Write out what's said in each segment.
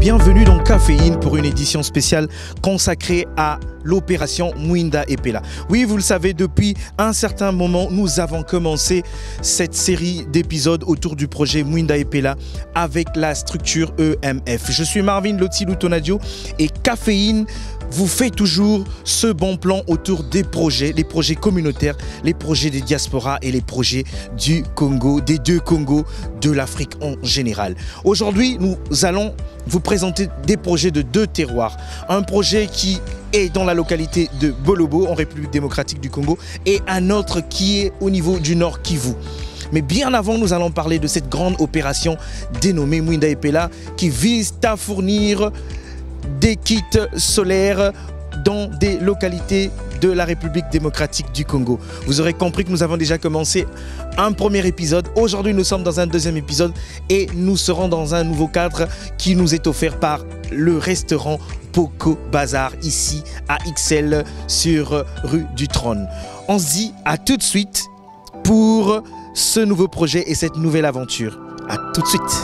bienvenue dans Caféine pour une édition spéciale consacrée à l'opération Muinda Epela. Oui, vous le savez, depuis un certain moment, nous avons commencé cette série d'épisodes autour du projet Muinda Epela avec la structure EMF. Je suis Marvin Lotilou Tonadio et Caféine vous fait toujours ce bon plan autour des projets, les projets communautaires, les projets des diasporas et les projets du Congo, des deux Congos, de l'Afrique en général. Aujourd'hui, nous allons vous présenter des projets de deux terroirs. Un projet qui est dans la localité de Bolobo, en République démocratique du Congo, et un autre qui est au niveau du Nord Kivu. Mais bien avant, nous allons parler de cette grande opération dénommée Muinda Epela qui vise à fournir des kits solaires dans des localités de la République démocratique du Congo. Vous aurez compris que nous avons déjà commencé un premier épisode. Aujourd'hui, nous sommes dans un deuxième épisode et nous serons dans un nouveau cadre qui nous est offert par le restaurant Poco Bazar, ici à XL sur rue du Trône. On se dit à tout de suite pour ce nouveau projet et cette nouvelle aventure. À tout de suite.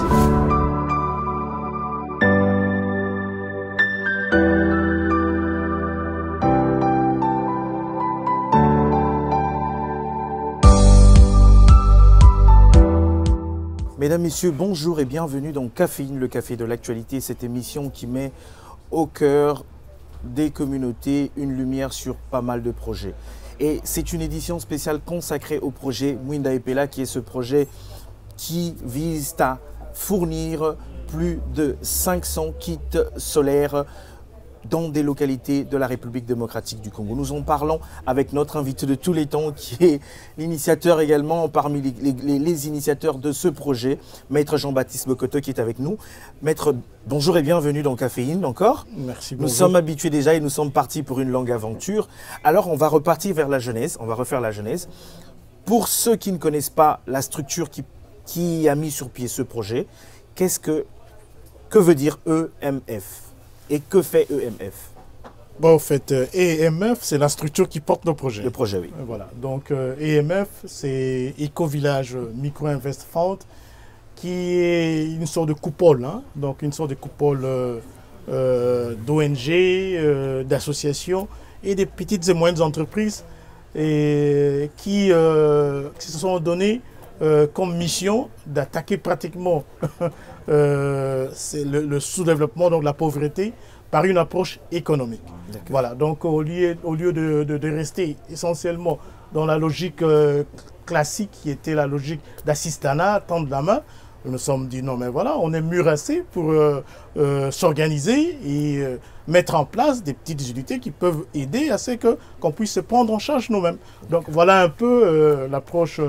Mesdames, Messieurs, bonjour et bienvenue dans Caféine, le café de l'actualité, cette émission qui met au cœur des communautés une lumière sur pas mal de projets. Et c'est une édition spéciale consacrée au projet Muinda Epela, qui est ce projet qui vise à fournir plus de 500 kits solaires dans des localités de la République démocratique du Congo. Nous en parlons avec notre invité de tous les temps, qui est l'initiateur également, parmi les initiateurs de ce projet, Maître Jean-Baptiste Bokoto, qui est avec nous. Maître, bonjour et bienvenue dans Caféine encore. Merci beaucoup. Nous sommes habitués déjà et nous sommes partis pour une longue aventure. Alors on va repartir vers la genèse, on va refaire la genèse. Pour ceux qui ne connaissent pas la structure qui a mis sur pied ce projet, que veut dire EMF ? Et que fait EMF? Bon, en fait, EMF, c'est la structure qui porte nos projets. Le projet, oui. Voilà. Donc, EMF, c'est Eco-Village Micro-Invest Fund, qui est une sorte de coupole, hein? Donc une sorte de coupole d'ONG, d'associations et des petites et moyennes entreprises qui se sont données comme mission d'attaquer pratiquement le sous-développement, donc la pauvreté, par une approche économique. Voilà, donc au lieu de rester essentiellement dans la logique classique qui était la logique d'assistanat, tendre la main, nous nous sommes dit non mais voilà, on est mûr assez pour s'organiser et mettre en place des petites unités qui peuvent aider à ce qu'on puisse se prendre en charge nous-mêmes. Donc voilà un peu l'approche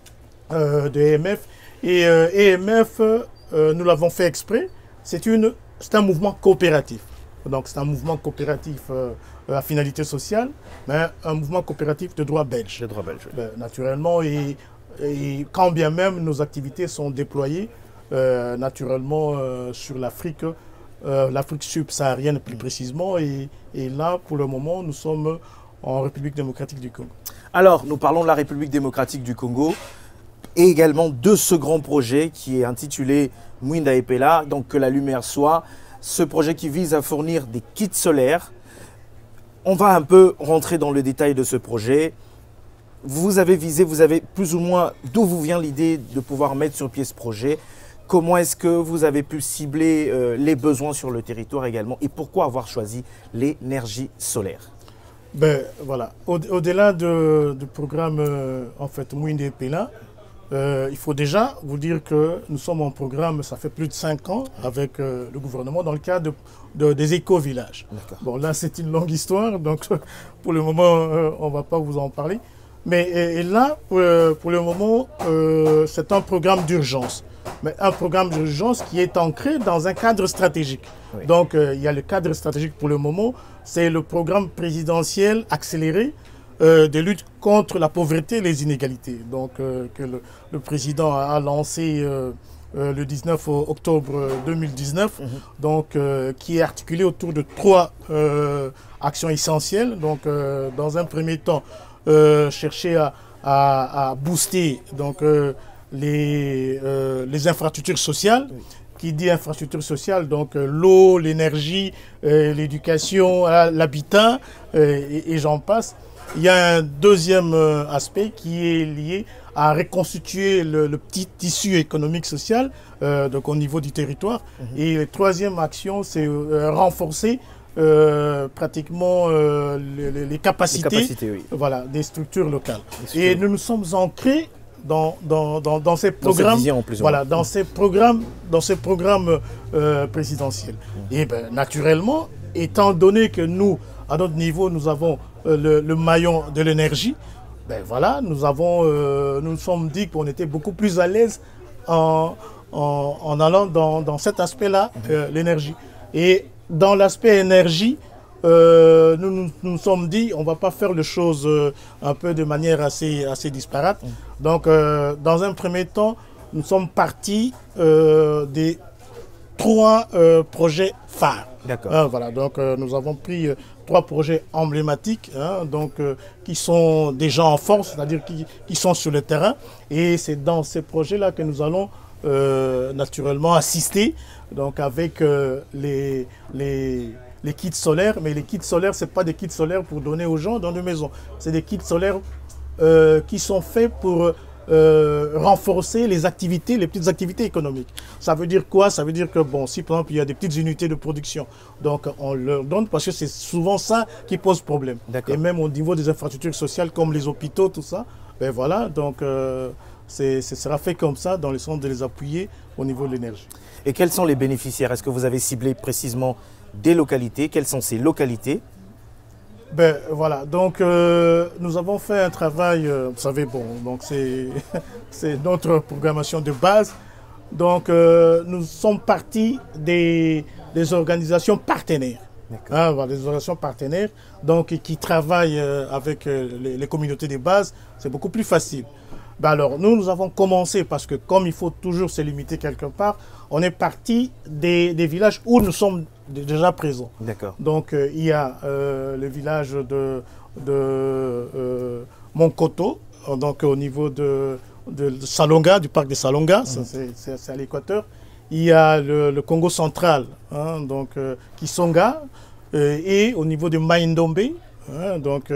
de EMF. Et EMF, nous l'avons fait exprès, c'est un mouvement coopératif. Donc c'est un mouvement coopératif à finalité sociale, mais un mouvement coopératif de droit belge. De droit belge, oui. Naturellement, et quand bien même nos activités sont déployées naturellement sur l'Afrique subsaharienne plus précisément, et là pour le moment nous sommes en République démocratique du Congo. Alors nous parlons de la République démocratique du Congo et également de ce grand projet qui est intitulé Muinda Epela, donc que la lumière soit, ce projet qui vise à fournir des kits solaires. On va un peu rentrer dans le détail de ce projet. Vous avez plus ou moins d'où vous vient l'idée de pouvoir mettre sur pied ce projet. Comment est-ce que vous avez pu cibler les besoins sur le territoire également et pourquoi avoir choisi l'énergie solaire? Ben voilà, au-delà du programme en fait Muinda Epela, il faut déjà vous dire que nous sommes en programme, ça fait plus de 5 ans, avec le gouvernement dans le cadre des éco-villages. Bon, là, c'est une longue histoire, donc pour le moment, on ne va pas vous en parler. Mais là, pour le moment, c'est un programme d'urgence. Mais un programme d'urgence qui est ancré dans un cadre stratégique. Oui. Donc, il y a le cadre stratégique pour le moment, c'est le programme présidentiel accéléré de lutte contre la pauvreté et les inégalités, donc que le président a lancé le 19 octobre 2019, donc qui est articulé autour de 3 actions essentielles. Donc, dans un premier temps, chercher à booster donc les infrastructures sociales qui dit infrastructure sociale, donc l'eau, l'énergie, l'éducation, l'habitat, et j'en passe. Il y a un deuxième aspect qui est lié à reconstituer le petit tissu économique social donc au niveau du territoire. Et la troisième action, c'est renforcer pratiquement les capacités, oui. Voilà, des structures locales. Et nous nous sommes ancrés dans ces programmes, dans ces programmes présidentiels. Et ben, naturellement, étant donné que nous, à notre niveau, nous avons le maillon de l'énergie, ben voilà, nous nous sommes dit qu'on était beaucoup plus à l'aise en allant dans cet aspect-là, l'énergie. Et dans l'aspect énergie, nous sommes dit on ne va pas faire les choses un peu de manière assez disparate. Donc, dans un premier temps, nous sommes partis des 3 projets phares. D'accord. Voilà, donc nous avons pris 3 projets emblématiques, qui sont déjà en force, c'est-à-dire qui sont sur le terrain. Et c'est dans ces projets-là que nous allons naturellement assister, donc avec les kits solaires. Mais les kits solaires, ce n'est pas des kits solaires pour donner aux gens dans des maisons. C'est des kits solaires qui sont faits pour renforcer les petites activités économiques. Ça veut dire quoi? Ça veut dire que, bon, si par exemple il y a des petites unités de production, donc on leur donne parce que c'est souvent ça qui pose problème. Et même au niveau des infrastructures sociales comme les hôpitaux, tout ça, ben voilà, donc ce sera fait comme ça dans le sens de les appuyer au niveau de l'énergie. Et quels sont les bénéficiaires? Est-ce que vous avez ciblé précisément des localités? Quelles sont ces localités? Ben voilà, donc nous avons fait un travail, vous savez, bon, donc c'est notre programmation de base. Donc nous sommes partis des organisations partenaires. Voilà, des organisations partenaires donc, qui travaillent avec les communautés de base, c'est beaucoup plus facile. Ben alors, nous avons commencé parce que comme il faut toujours se limiter quelque part, on est parti des villages où nous sommes déjà présents. D'accord. Donc, il y a le village de Monkoto, donc au niveau de Salonga, du parc de Salonga, c'est à l'équateur. Il y a le Congo central, donc Kisonga, et au niveau de Maindombe, donc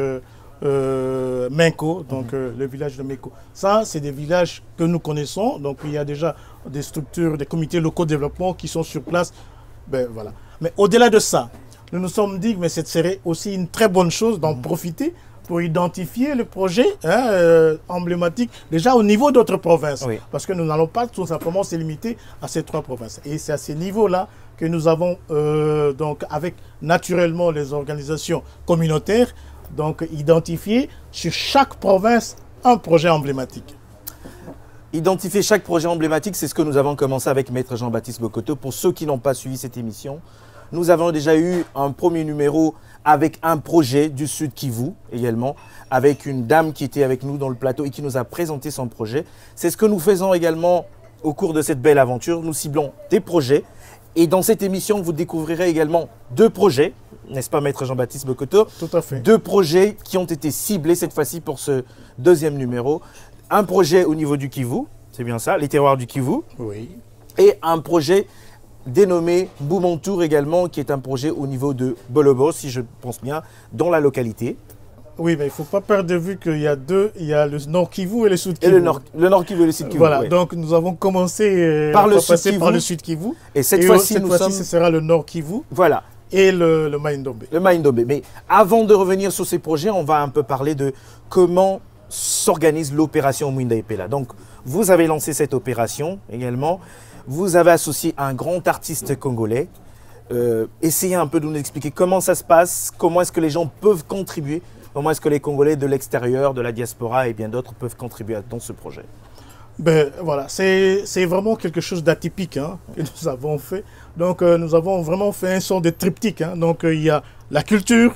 Menko, donc le village de Menko. Ça, c'est des villages que nous connaissons. Donc, il y a déjà des structures, des comités locaux de développement qui sont sur place. Ben, voilà. Mais au-delà de ça, nous nous sommes dit que ce serait aussi une très bonne chose d'en profiter pour identifier le projet emblématique déjà au niveau d'autres provinces. Oui. Parce que nous n'allons pas tout simplement se limiter à ces 3 provinces. Et c'est à ce niveau-là que nous avons, donc, avec naturellement les organisations communautaires, donc identifier sur chaque province un projet emblématique. Identifier chaque projet emblématique, c'est ce que nous avons commencé avec Maître Jean-Baptiste Bokoto. Pour ceux qui n'ont pas suivi cette émission, nous avons déjà eu un premier numéro avec un projet du Sud Kivu également, avec une dame qui était avec nous dans le plateau et qui nous a présenté son projet. C'est ce que nous faisons également au cours de cette belle aventure. Nous ciblons des projets et dans cette émission, vous découvrirez également 2 projets. N'est-ce pas, Maître Jean-Baptiste Bokoto? Tout à fait. 2 projets qui ont été ciblés cette fois-ci pour ce deuxième numéro. Un projet au niveau du Kivu, c'est bien ça, les terroirs du Kivu. Oui. Et un projet dénommé Boumontour également, qui est un projet au niveau de Bolobo, si je pense bien, dans la localité. Oui, mais il ne faut pas perdre de vue qu'il y a 2, il y a le Nord Kivu et le Sud Kivu. Et le Nord Kivu et le Sud Kivu. Voilà, oui. Donc nous avons commencé par le Sud Kivu. Et cette fois-ci, ce sera le Nord Kivu. Voilà. Et le Maindombe. Le Maindombe. Mais avant de revenir sur ces projets, on va un peu parler de comment s'organise l'opération Muinda Epela. Donc, vous avez lancé cette opération également. Vous avez associé un grand artiste congolais. Essayez un peu de nous expliquer comment ça se passe, comment est-ce que les gens peuvent contribuer, comment est-ce que les Congolais de l'extérieur, de la diaspora et bien d'autres peuvent contribuer dans ce projet. Ben voilà, c'est vraiment quelque chose d'atypique que nous avons fait. Donc nous avons vraiment fait un sort de triptyque. Donc il y a la culture,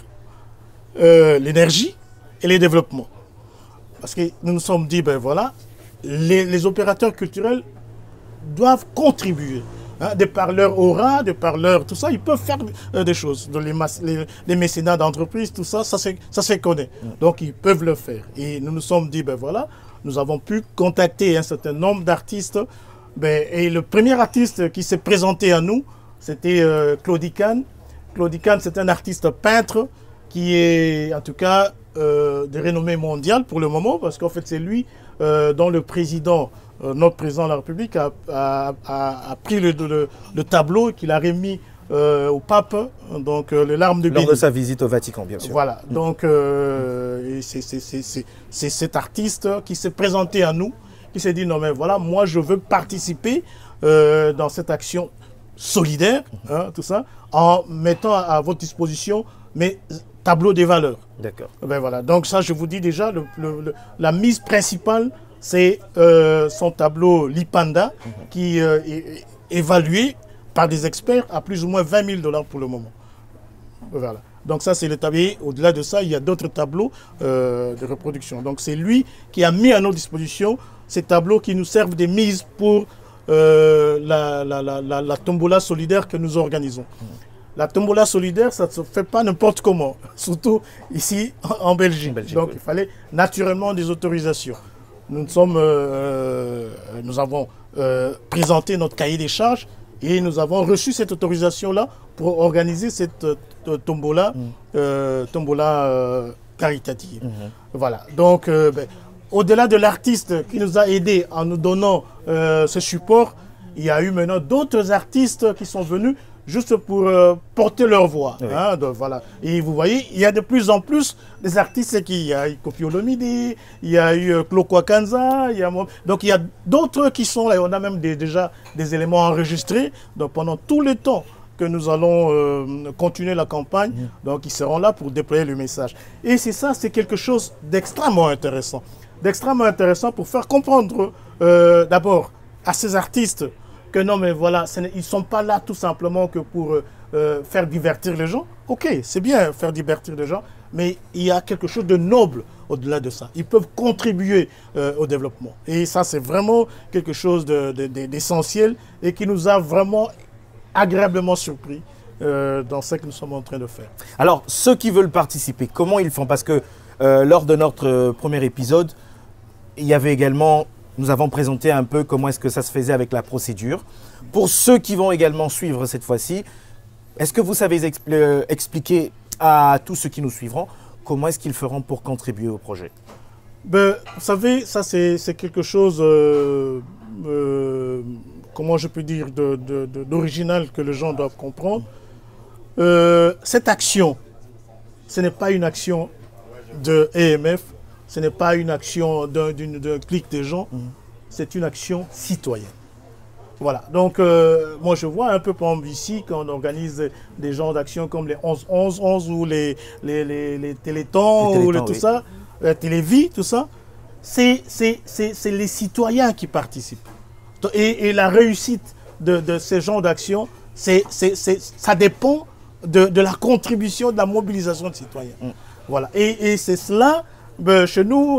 l'énergie et les développements. Parce que nous nous sommes dit, ben voilà, les opérateurs culturels doivent contribuer. De par leur aura, de par leur tout ça, ils peuvent faire des choses. Donc les mécénats d'entreprise, tout ça, ça se connaît. Donc ils peuvent le faire. Et nous nous sommes dit, ben voilà, nous avons pu contacter un certain nombre d'artistes Et le premier artiste qui s'est présenté à nous, c'était Claudie Kahn. Claudie Kahn, c'est un artiste peintre qui est en tout cas de renommée mondiale pour le moment, parce qu'en fait c'est lui dont le président, notre président de la République, a pris le tableau et qu'il a remis au pape, donc les larmes de Béni. Lors de sa visite au Vatican, bien sûr. Voilà, donc c'est cet artiste qui s'est présenté à nous, qui s'est dit non mais voilà, moi je veux participer dans cette action solidaire, hein, tout ça, en mettant à votre disposition mes tableaux des valeurs. D'accord. Voilà, donc ça je vous dis déjà, la mise principale, c'est son tableau Lipanda, qui est évalué par des experts à plus ou moins 20 000 $ pour le moment. Voilà. Donc ça c'est le tableau. Au-delà de ça, il y a d'autres tableaux de reproduction. Donc c'est lui qui a mis à nos dispositions ces tableaux qui nous servent de mise pour la tombola solidaire que nous organisons. La tombola solidaire, ça ne se fait pas n'importe comment, surtout ici en Belgique. Donc il fallait naturellement des autorisations. Nous avons présenté notre cahier des charges et nous avons reçu cette autorisation-là pour organiser cette tombola, caritative. Voilà. Donc, au-delà de l'artiste qui nous a aidés en nous donnant ce support, il y a eu maintenant d'autres artistes qui sont venus juste pour porter leur voix. Oui. Hein, donc, voilà. Et vous voyez, il y a de plus en plus des artistes il y a eu Kofi Olomide, il y a eu Kloko Kanza, donc il y a d'autres qui sont là. On a même déjà des éléments enregistrés. Donc pendant tout le temps que nous allons continuer la campagne, donc ils seront là pour déployer le message. Et c'est ça, c'est quelque chose d'extrêmement intéressant. Pour faire comprendre d'abord à ces artistes que non mais voilà, ils ne sont pas là tout simplement que pour faire divertir les gens. Ok, c'est bien faire divertir les gens, mais il y a quelque chose de noble au-delà de ça. Ils peuvent contribuer au développement. Et ça, c'est vraiment quelque chose d'essentiel et qui nous a vraiment agréablement surpris dans ce que nous sommes en train de faire. Alors, ceux qui veulent participer, comment ils font? Parce que lors de notre premier épisode, il y avait également... Nous avons présenté un peu comment est-ce que ça se faisait avec la procédure. Pour ceux qui vont également suivre cette fois-ci, est-ce que vous savez expliquer à tous ceux qui nous suivront comment est-ce qu'ils feront pour contribuer au projet? Vous savez, ça c'est quelque chose, comment je peux dire, d'original que les gens doivent comprendre. Cette action, ce n'est pas une action de EMF. Ce n'est pas une action d'un clic des gens, c'est une action citoyenne. Voilà, donc moi je vois un peu par exemple ici quand on organise des genres d'actions comme les 11-11-11 ou les Télétons ou tout ça, la Télévie, tout ça, c'est les citoyens qui participent. Et la réussite de ces genres d'actions, ça dépend de la contribution, de la mobilisation de citoyens. Voilà, et c'est cela. Chez nous,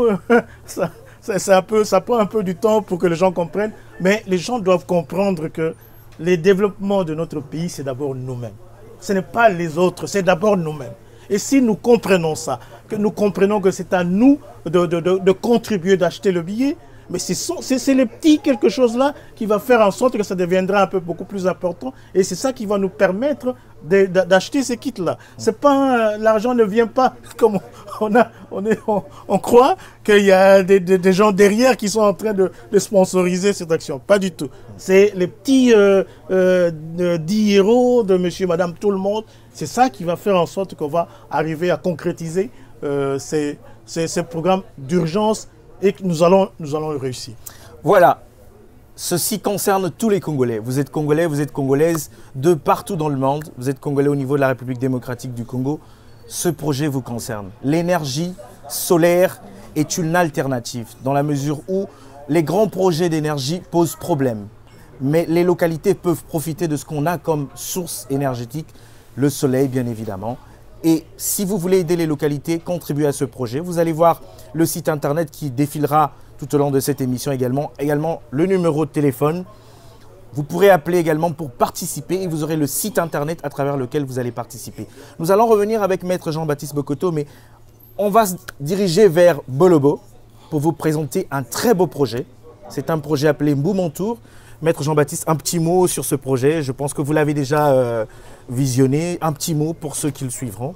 ça prend un peu du temps pour que les gens comprennent, mais les gens doivent comprendre que le développement de notre pays, c'est d'abord nous-mêmes. Ce n'est pas les autres, c'est d'abord nous-mêmes. Et si nous comprenons ça, que nous comprenons que c'est à nous de contribuer, d'acheter le billet, mais c'est les petits quelque chose là qui va faire en sorte que ça deviendra un peu beaucoup plus important. Et c'est ça qui va nous permettre d'acheter ces kits-là. C'est pas l'argent ne vient pas comme on croit qu'il y a des gens derrière qui sont en train de sponsoriser cette action. Pas du tout. C'est les petits 10 euros de monsieur, madame, tout le monde. C'est ça qui va faire en sorte qu'on va arriver à concrétiser ces programmes d'urgence et que nous allons réussir. Voilà. Ceci concerne tous les Congolais. Vous êtes Congolais, vous êtes Congolaise de partout dans le monde. Vous êtes Congolais au niveau de la République démocratique du Congo. Ce projet vous concerne. L'énergie solaire est une alternative dans la mesure où les grands projets d'énergie posent problème. Mais les localités peuvent profiter de ce qu'on a comme source énergétique, le soleil bien évidemment. Et si vous voulez aider les localités, contribuer à ce projet, vous allez voir le site internet qui défilera tout au long de cette émission également le numéro de téléphone. Vous pourrez appeler également pour participer et vous aurez le site internet à travers lequel vous allez participer. Nous allons revenir avec Maître Jean-Baptiste Bokoto, mais on va se diriger vers Bolobo pour vous présenter un très beau projet. C'est un projet appelé Mbou Mon Tour. Maître Jean-Baptiste, un petit mot sur ce projet. Je pense que vous l'avez déjà visionné. Un petit mot pour ceux qui le suivront.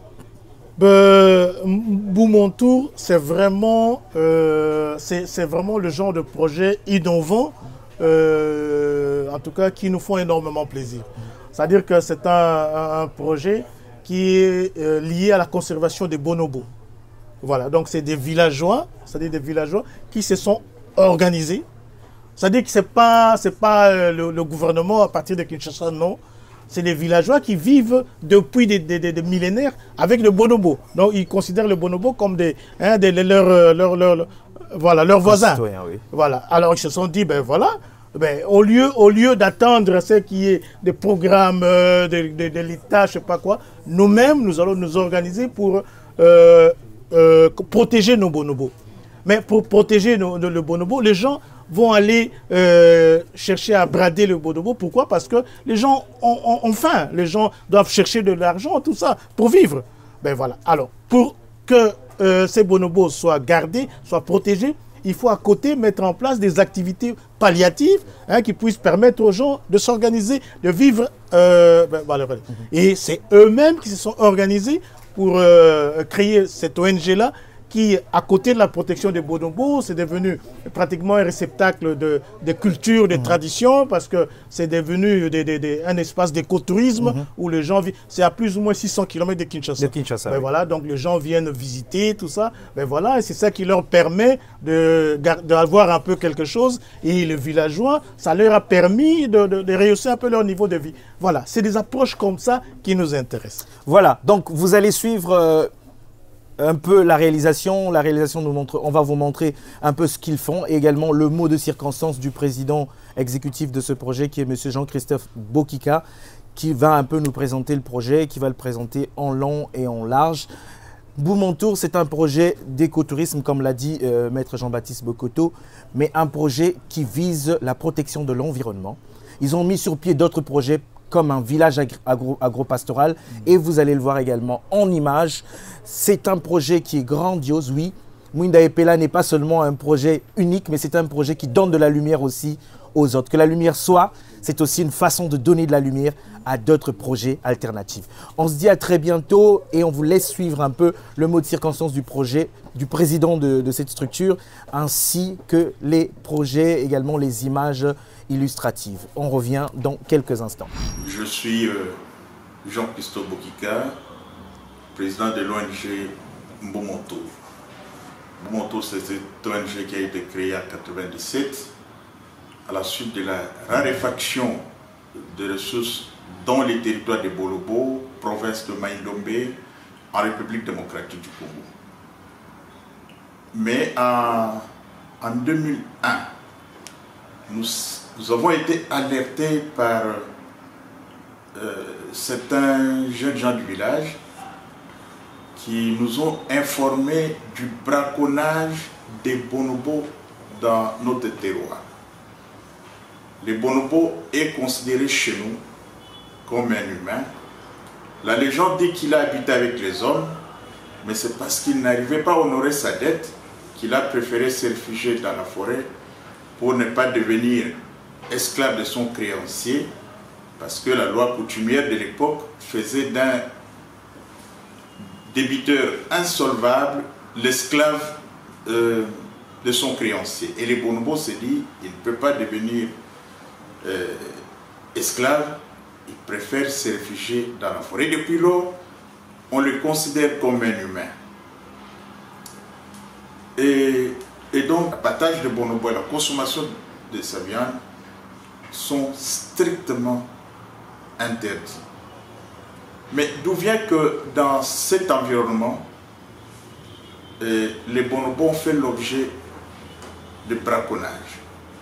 Boumontour, c'est vraiment le genre de projet innovant, en tout cas qui nous font énormément plaisir. C'est-à-dire que c'est un projet qui est lié à la conservation des bonobos. Voilà, donc c'est des villageois, c'est-à-dire des villageois qui se sont organisés. C'est-à-dire que ce n'est pas le gouvernement à partir de Kinshasa, non. C'est des villageois qui vivent depuis des millénaires avec le bonobo. Donc ils considèrent le bonobo comme leurs voisins. Oui. Voilà. Alors ils se sont dit, ben voilà, au lieu d'attendre ce qui est des programmes de l'État, je ne sais pas quoi, nous-mêmes, nous allons nous organiser pour protéger nos bonobos. Mais pour protéger le bonobo, les gens vont aller chercher à brader le bonobo. Pourquoi? Parce que les gens ont faim. Les gens doivent chercher de l'argent, tout ça, pour vivre. Ben voilà. Alors, pour que ces bonobos soient gardés, soient protégés, il faut à côté mettre en place des activités palliatives qui puissent permettre aux gens de s'organiser, de vivre. Et c'est eux-mêmes qui se sont organisés pour créer cette ONG-là, qui, à côté de la protection des bonobos, c'est devenu pratiquement un réceptacle de culture, de traditions, parce que c'est devenu un espace d'écotourisme où les gens vivent. C'est à plus ou moins 600 km de Kinshasa. Oui. Voilà, donc les gens viennent visiter, tout ça. Voilà, et c'est ça qui leur permet d'avoir un peu quelque chose. Et les villageois, ça leur a permis de rehausser un peu leur niveau de vie. Voilà, c'est des approches comme ça qui nous intéressent. Voilà, donc vous allez suivre un peu la réalisation nous montre, on va vous montrer un peu ce qu'ils font et également le mot de circonstance du président exécutif de ce projet qui est M. Jean-Christophe Bokika, qui va un peu nous présenter le projet, qui va le présenter en long et en large. Boumontour, c'est un projet d'écotourisme, comme l'a dit Maître Jean-Baptiste Bokoto, mais un projet qui vise la protection de l'environnement. Ils ont mis sur pied d'autres projets comme un village agropastoral et vous allez le voir également en images. C'est un projet qui est grandiose, oui. Muinda Epela n'est pas seulement un projet unique, mais c'est un projet qui donne de la lumière aussi aux autres. Que la lumière soit, c'est aussi une façon de donner de la lumière à d'autres projets alternatifs. On se dit à très bientôt et on vous laisse suivre un peu le mot de circonstance du projet, du président de cette structure, ainsi que les projets, également les images illustratives. On revient dans quelques instants. Je suis Jean-Christophe Bokika, président de l'ONG Boumontour. Boumontour, c'est cette ONG qui a été créée en 1997 à la suite de la raréfaction de ressources dans les territoires de Bolobo, province de Maïndombe, en République démocratique du Congo. Mais en 2001, nous avons été alertés par certains jeunes gens du village qui nous ont informés du braconnage des bonobos dans notre terroir. Le bonobo est considéré chez nous comme un humain. La légende dit qu'il a habité avec les hommes, mais c'est parce qu'il n'arrivait pas à honorer sa dette qu'il a préféré se réfugier dans la forêt pour ne pas devenir esclave de son créancier, parce que la loi coutumière de l'époque faisait d'un débiteur insolvable l'esclave de son créancier. Et les bonobos se disent, il ne peut pas devenir esclave, il préfère se réfugier dans la forêt. Depuis lors, on le considère comme un humain. Et donc, l'abattage de bonobo et la consommation de sa viande sont strictement interdits. Mais d'où vient que dans cet environnement, les bonobos ont fait l'objet de braconnage?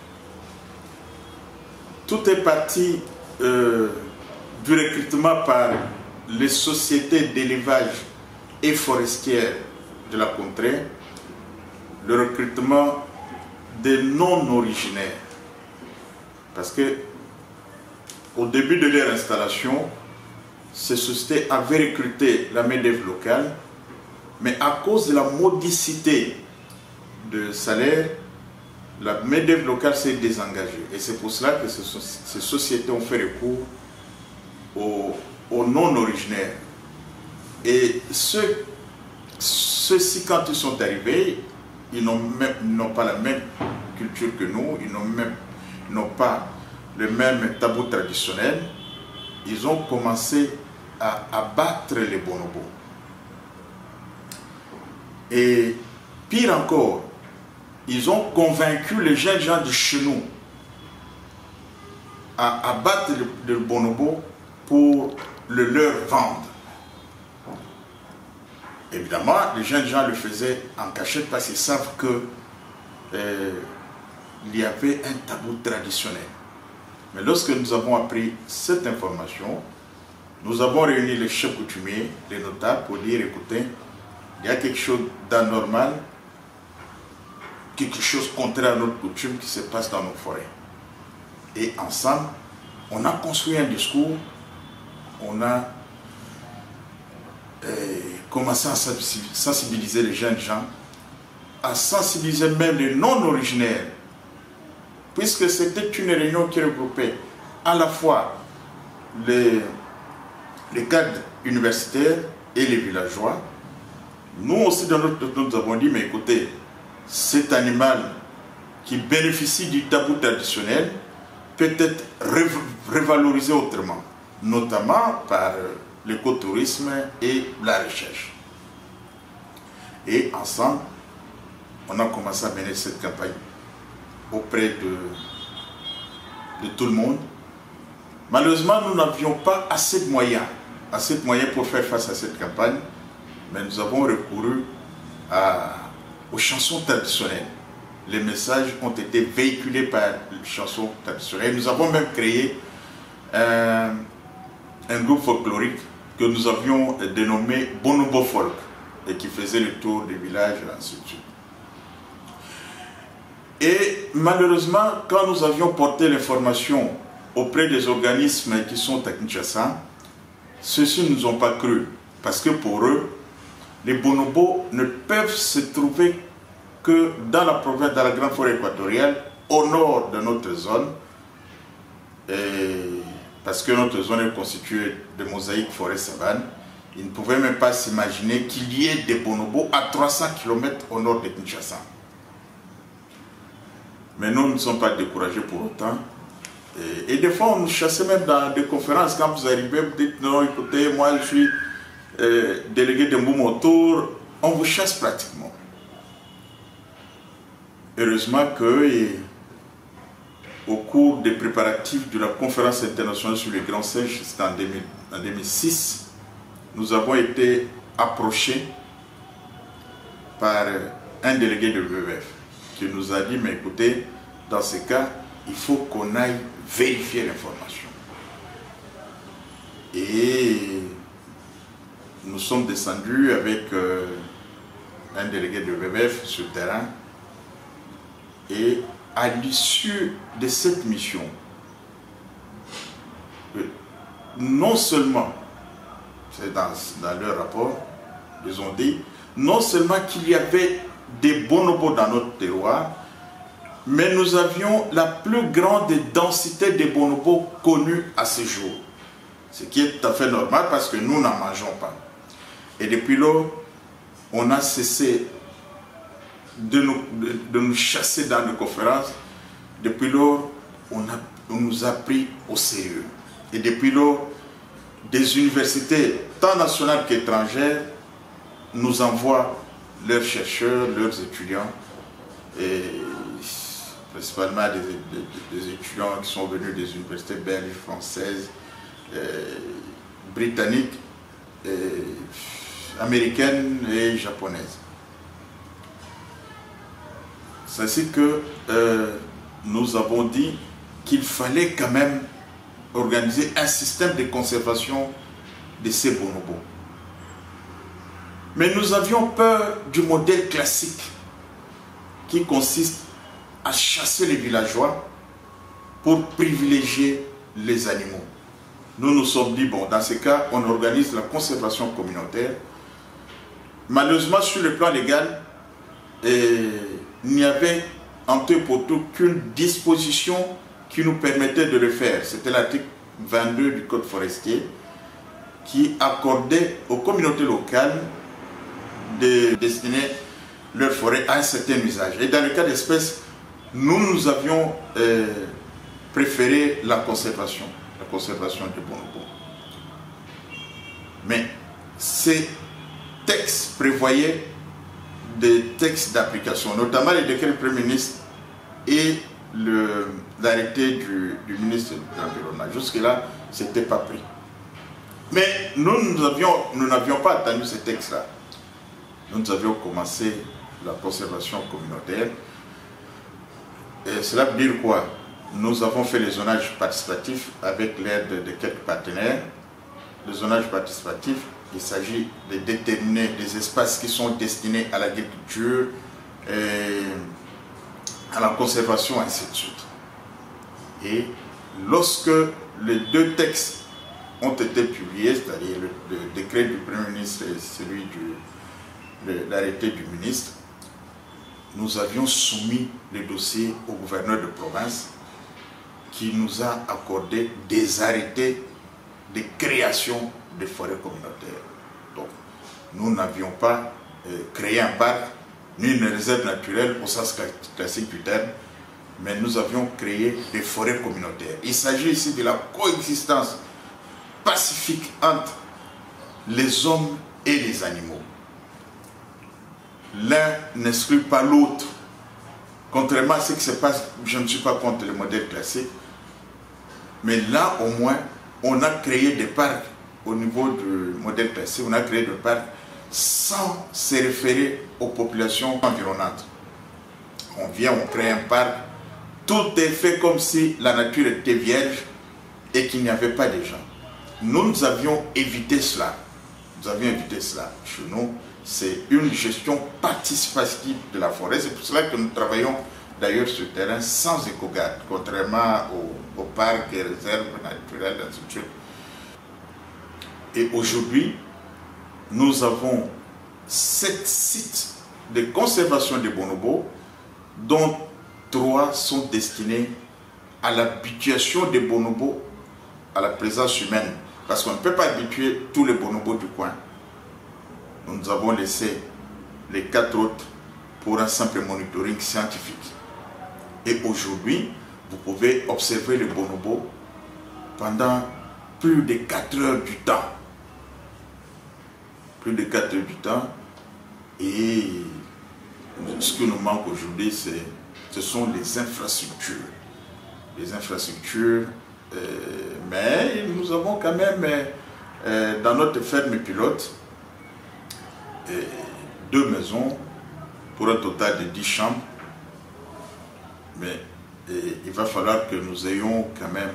Tout est parti du recrutement par les sociétés d'élevage et forestières de la contrée, le recrutement des non-originaires. Parce que au début de leur installation, ces sociétés avaient recruté la main-d'œuvre locale, mais à cause de la modicité de salaire, la MEDEF locale s'est désengagée. Et c'est pour cela que ces sociétés ont fait recours aux non-originaires. Et ceux-ci, quand ils sont arrivés, ils n'ont pas la même culture que nous, ils n'ont pas le même tabou traditionnel. Ils ont commencé à abattre les bonobos. Et pire encore, ils ont convaincu les jeunes gens de chez nous à abattre le bonobo pour le leur vendre. Évidemment, les jeunes gens le faisaient en cachette parce qu'ils savent que il y avait un tabou traditionnel. Mais lorsque nous avons appris cette information, nous avons réuni les chefs coutumiers, les notables, pour dire, écoutez, il y a quelque chose d'anormal, quelque chose contraire à notre coutume qui se passe dans nos forêts. Et ensemble, on a construit un discours, on a commencé à sensibiliser les jeunes gens, à sensibiliser même les non-originaires, puisque c'était une réunion qui regroupait à la fois les cadres universitaires et les villageois. Nous aussi, dans notre nous avons dit, mais écoutez, cet animal qui bénéficie du tabou traditionnel peut être revalorisé autrement, notamment par l'écotourisme et la recherche. Et ensemble, on a commencé à mener cette campagne auprès de tout le monde. Malheureusement, nous n'avions pas assez de moyens pour faire face à cette campagne, mais nous avons recouru aux chansons traditionnelles. Les messages ont été véhiculés par les chansons traditionnelles. Nous avons même créé un groupe folklorique que nous avions dénommé Bonobo Folk et qui faisait le tour des villages et ainsi de suite. Et malheureusement, quand nous avions porté l'information auprès des organismes qui sont à Kinshasa, ceux-ci ne nous ont pas cru, parce que pour eux, les bonobos ne peuvent se trouver que dans la province, dans la grande forêt équatoriale, au nord de notre zone, parce que notre zone est constituée de mosaïques forêt-savane. Ils ne pouvaient même pas s'imaginer qu'il y ait des bonobos à 300 km au nord de Kinshasa. Mais nous ne sommes pas découragés pour autant. Et des fois, on nous chassait même dans des conférences. Quand vous arrivez, vous dites non, écoutez, moi je suis délégué de Mboumotour. On vous chasse pratiquement. Heureusement que, au cours des préparatifs de la conférence internationale sur les grands singes, c'était en 2006, nous avons été approchés par un délégué de WWF qui nous a dit, mais écoutez, dans ces cas, il faut qu'on aille vérifier l'information. Et nous sommes descendus avec un délégué de WWF sur le terrain. Et à l'issue de cette mission, non seulement, c'est dans leur rapport, ils ont dit, non seulement qu'il y avait des bonobos dans notre terroir, mais nous avions la plus grande densité de bonobos connue à ce jour. Ce qui est tout à fait normal parce que nous n'en mangeons pas. Et depuis lors, on a cessé de nous chasser dans nos conférences. Depuis lors, on nous a pris au sérieux. Et depuis lors, des universités, tant nationales qu'étrangères, nous envoient leurs chercheurs, leurs étudiants, et principalement des étudiants qui sont venus des universités belges, françaises, britanniques, américaines et japonaises. C'est ainsi que nous avons dit qu'il fallait quand même organiser un système de conservation de ces bonobos. Mais nous avions peur du modèle classique qui consiste à chasser les villageois pour privilégier les animaux. Nous nous sommes dit, bon, dans ces cas, on organise la conservation communautaire. Malheureusement, sur le plan légal, il n'y avait en tout et pour tout qu'une disposition qui nous permettait de le faire. C'était l'article 22 du Code forestier qui accordait aux communautés locales de destiner leur forêt à un certain usage. Et dans le cas d'espèce, nous avions préféré la conservation des bonobos. Mais ces textes prévoyaient des textes d'application, notamment les décrets du Premier ministre et l'arrêté du ministre de l'Environnement. Jusque-là, ce n'était pas pris. Mais nous n'avions pas attendu ces textes-là. Nous avions commencé la conservation communautaire. Et cela veut dire quoi? Nous avons fait les zonages participatifs avec l'aide de quelques partenaires. Le zonage participatif, il s'agit de déterminer des espaces qui sont destinés à l'agriculture, à la conservation, ainsi de suite. Et lorsque les deux textes ont été publiés, c'est-à-dire le décret du Premier ministre et celui de l'arrêté du ministre, nous avions soumis le dossier au gouverneur de province qui nous a accordé des arrêtés de création des forêts communautaires. Donc, nous n'avions pas créé un parc ni une réserve naturelle au sens classique du terme, mais nous avions créé des forêts communautaires. Il s'agit ici de la coexistence pacifique entre les hommes et les animaux. L'un n'exclut pas l'autre. Contrairement à ce qui se passe, je ne suis pas contre le modèle classique, mais là au moins, on a créé des parcs au niveau du modèle classique, on a créé des parcs sans se référer aux populations environnantes. On vient, on crée un parc, tout est fait comme si la nature était vierge et qu'il n'y avait pas de gens. Nous avions évité cela. Nous avions évité cela. Chez nous, c'est une gestion participative de la forêt. C'est pour cela que nous travaillons d'ailleurs sur le terrain sans éco-garde, contrairement aux parcs et réserves naturelles, ainsi de suite. Et aujourd'hui, nous avons 7 sites de conservation des bonobos, dont 3 sont destinés à l'habituation des bonobos à la présence humaine. Parce qu'on ne peut pas habituer tous les bonobos du coin. Nous avons laissé les 4 autres pour un simple monitoring scientifique. Et aujourd'hui, vous pouvez observer les bonobos pendant plus de 4 heures du temps. Plus de 4 heures du temps. Et ce qui nous manque aujourd'hui, ce sont les infrastructures. Les infrastructures, mais nous avons quand même dans notre ferme pilote 2 maisons pour un total de 10 chambres. Mais il va falloir que nous ayons quand même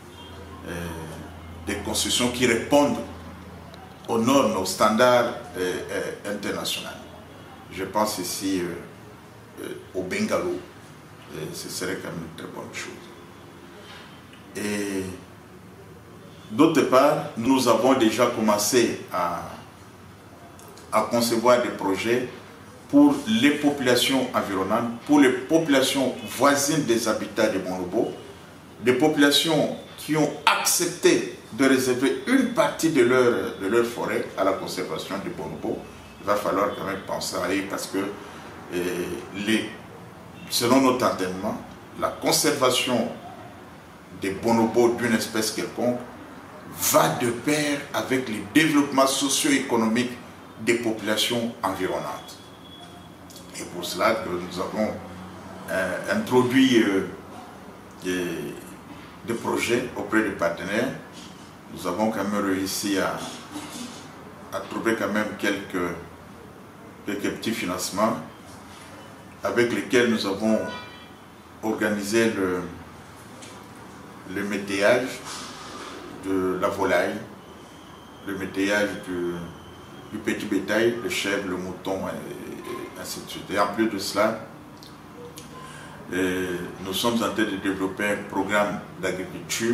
des constructions qui répondent aux normes, aux standards internationaux. Je pense ici au bungalow. Ce serait quand même une très bonne chose. Et d'autre part, nous avons déjà commencé à concevoir des projets pour les populations environnantes, pour les populations voisines des habitats des bonobos, des populations qui ont accepté de réserver une partie de leur forêt à la conservation des bonobos. Il va falloir quand même penser à eux parce que selon notre entendement, la conservation des bonobos d'une espèce quelconque va de pair avec le développement socio-économique des populations environnantes. Et pour cela que nous avons introduit des projets auprès des partenaires. Nous avons quand même réussi à trouver quand même quelques petits financements avec lesquels nous avons organisé le métayage de la volaille, le métayage du petit bétail, le chèvre, le mouton, et ainsi de suite. Et en plus de cela, nous sommes en train de développer un programme d'agriculture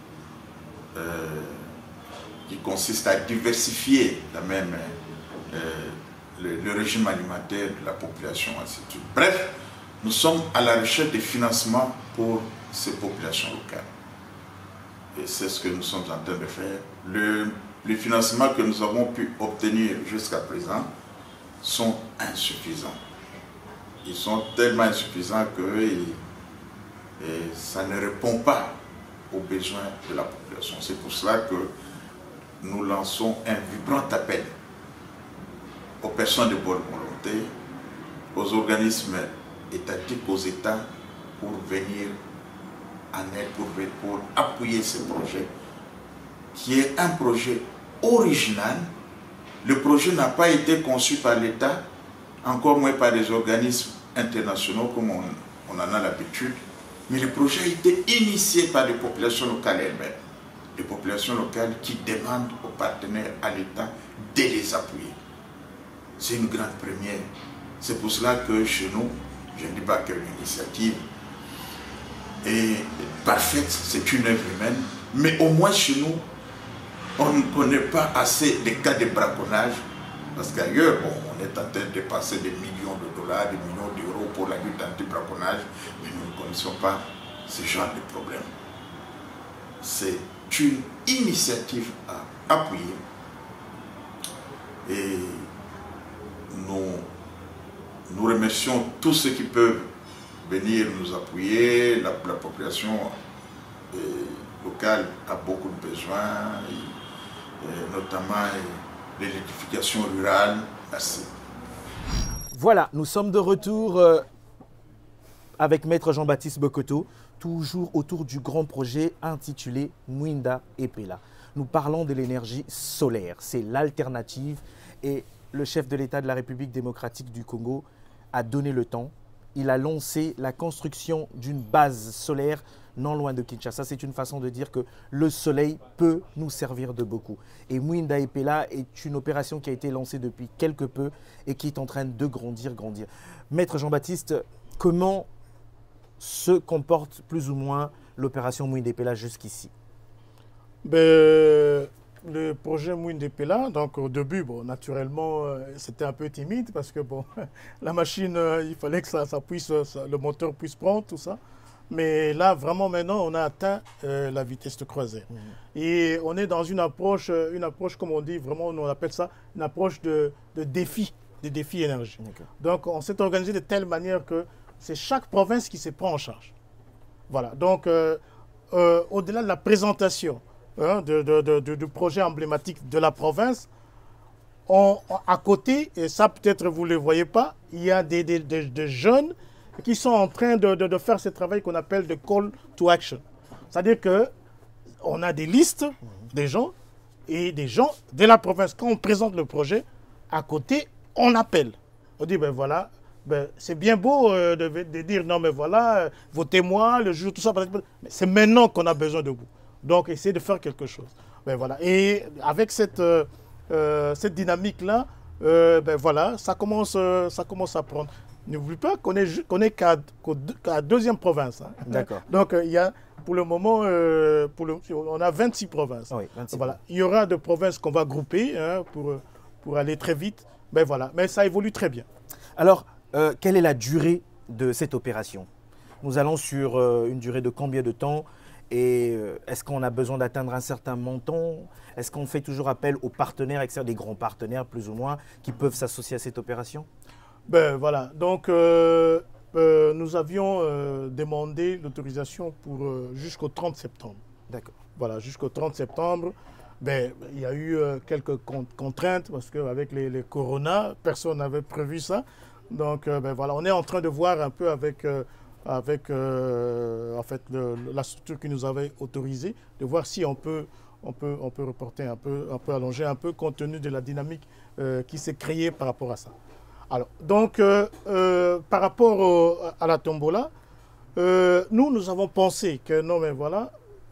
qui consiste à diversifier le régime alimentaire de la population, ainsi de suite. Bref, nous sommes à la recherche de financement pour ces populations locales. Et c'est ce que nous sommes en train de faire. Les financements que nous avons pu obtenir jusqu'à présent sont insuffisants. Ils sont tellement insuffisants que ça ne répond pas aux besoins de la population. C'est pour cela que nous lançons un vibrant appel aux personnes de bonne volonté, aux organismes étatiques, aux États, pour venir en aide, pour appuyer ce projet, qui est un projet original. Le projet n'a pas été conçu par l'État, encore moins par des organismes internationaux comme on en a l'habitude, mais le projet a été initié par les populations locales elles-mêmes. Les populations locales qui demandent aux partenaires, à l'État, de les appuyer. C'est une grande première. C'est pour cela que chez nous, je ne dis pas que l'initiative est parfaite, c'est une œuvre humaine, mais au moins chez nous, on ne connaît pas assez les cas de braconnage, parce qu'ailleurs, bon, on est en train de passer des millions de dollars, des millions d'euros pour la lutte anti-braconnage, mais nous ne connaissons pas ce genre de problème. C'est une initiative à appuyer et nous remercions tous ceux qui peuvent venir nous appuyer. La population locale a beaucoup de besoins, notamment l'électrification rurale. Merci. Voilà, nous sommes de retour avec Maître Jean-Baptiste Bokoto, toujours autour du grand projet intitulé Muinda Epela. Nous parlons de l'énergie solaire, c'est l'alternative et le chef de l'État de la République démocratique du Congo a donné le temps. Il a lancé la construction d'une base solaire non loin de Kinshasa. C'est une façon de dire que le soleil peut nous servir de beaucoup. Et Muinda Epela est une opération qui a été lancée depuis quelque peu et qui est en train de grandir. Maître Jean-Baptiste, comment se comporte plus ou moins l'opération Muinda Epela jusqu'ici? Le projet Muinda Epela, donc au début, bon, naturellement, c'était un peu timide parce que bon, la machine, il fallait que ça puisse, le moteur puisse prendre, tout ça. Mais là, vraiment, maintenant, on a atteint la vitesse de croisière. Et on est dans une approche, comme on dit, vraiment, on appelle ça une approche de défi énergie. Donc, on s'est organisé de telle manière que c'est chaque province qui se prend en charge. Voilà. Donc, au-delà de la présentation du projet emblématique de la province, à côté, et ça peut-être vous ne le voyez pas, il y a des jeunes qui sont en train de faire ce travail qu'on appelle de call to action. C'est-à-dire qu'on a des listes des gens et des gens de la province. Quand on présente le projet, à côté, on appelle. On dit, ben voilà, c'est bien beau de dire, non mais voilà, votez-moi, le jour, tout ça. Mais c'est maintenant qu'on a besoin de vous. Donc, essayez de faire quelque chose. Ben voilà. Et avec cette dynamique-là, ben voilà, ça commence à prendre. N'oublie pas qu'on est qu'à deuxième province. Hein. D'accord. Donc, il y a, pour le moment, on a 26 provinces. Oui, 26. Voilà. Il y aura des provinces qu'on va grouper hein, pour aller très vite. Ben voilà. Mais ça évolue très bien. Alors, quelle est la durée de cette opération? Nous allons sur une durée de combien de temps? Et est-ce qu'on a besoin d'atteindre un certain montant? Est-ce qu'on fait toujours appel aux partenaires externes, des grands partenaires plus ou moins, qui peuvent s'associer à cette opération? Ben voilà, donc nous avions demandé l'autorisation pour jusqu'au 30 septembre. D'accord. Voilà, jusqu'au 30 septembre. Ben, il y a eu quelques contraintes parce qu'avec les corona, personne n'avait prévu ça. Donc ben, voilà, on est en train de voir un peu avec en fait, la structure qui nous avait autorisé, de voir si on peut reporter un peu allonger un peu compte tenu de la dynamique qui s'est créée par rapport à ça. Alors, donc, par rapport à la tombola, nous avons pensé que non, mais voilà,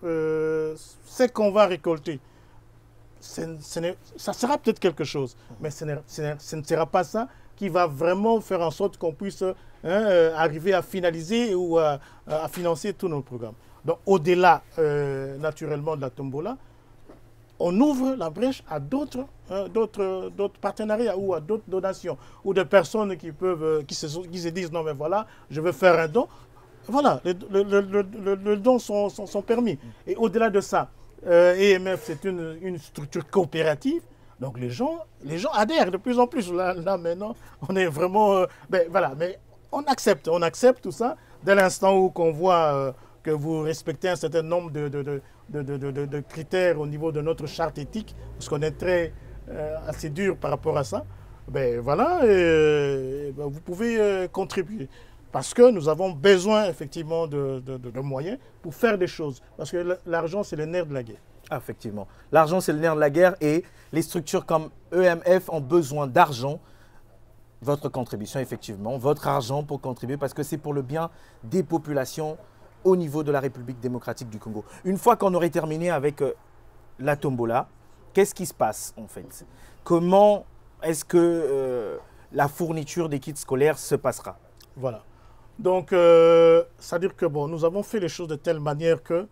ce qu'on va récolter, ça sera peut-être quelque chose, mais ce ne sera pas ça qui va vraiment faire en sorte qu'on puisse arriver à finaliser ou à financer tous nos programmes. Donc, au-delà, naturellement, de la tombola, on ouvre la brèche à d'autres partenariats ou à d'autres donations, ou des personnes qui se disent non mais voilà, je veux faire un don. Voilà, les dons sont permis. Et au-delà de ça, EMF c'est une structure coopérative. Donc les gens adhèrent de plus en plus. Là maintenant, on est vraiment... voilà, mais on accepte tout ça dès l'instant où qu'on voit que vous respectez un certain nombre de critères au niveau de notre charte éthique, parce qu'on est assez dur par rapport à ça. Voilà, vous pouvez contribuer. Parce que nous avons besoin effectivement de moyens pour faire des choses. Parce que l'argent, c'est le nerf de la guerre. Effectivement. L'argent, c'est le nerf de la guerre et les structures comme EMF ont besoin d'argent. Votre contribution, effectivement, votre argent pour contribuer parce que c'est pour le bien des populations au niveau de la République démocratique du Congo. Une fois qu'on aurait terminé avec la tombola, qu'est-ce qui se passe en fait? Comment est-ce que la fourniture des kits scolaires se passera? Voilà. Donc, c'est-à-dire que nous avons fait les choses de telle manière que,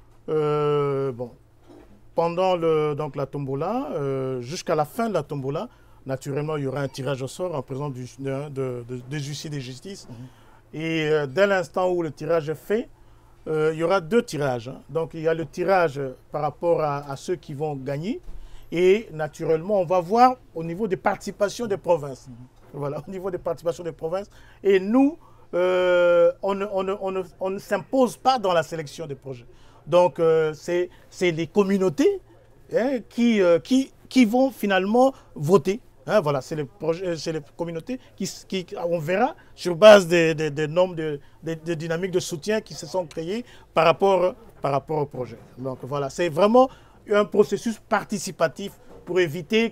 pendant la tombola, jusqu'à la fin de la tombola, naturellement, il y aura un tirage au sort en présence des huissiers de justice. Et dès l'instant où le tirage est fait, il y aura 2 tirages. Hein. Donc, il y a le tirage par rapport à ceux qui vont gagner. Et naturellement, on va voir au niveau des participations des provinces. Voilà, au niveau des participations des provinces. Et nous, on ne s'impose pas dans la sélection des projets. Donc, c'est les communautés qui vont finalement voter. Hein, voilà, c'est les communautés qui, on verra, sur base des nombres de dynamiques de soutien qui se sont créées par rapport au projet. Donc, voilà, c'est vraiment un processus participatif pour éviter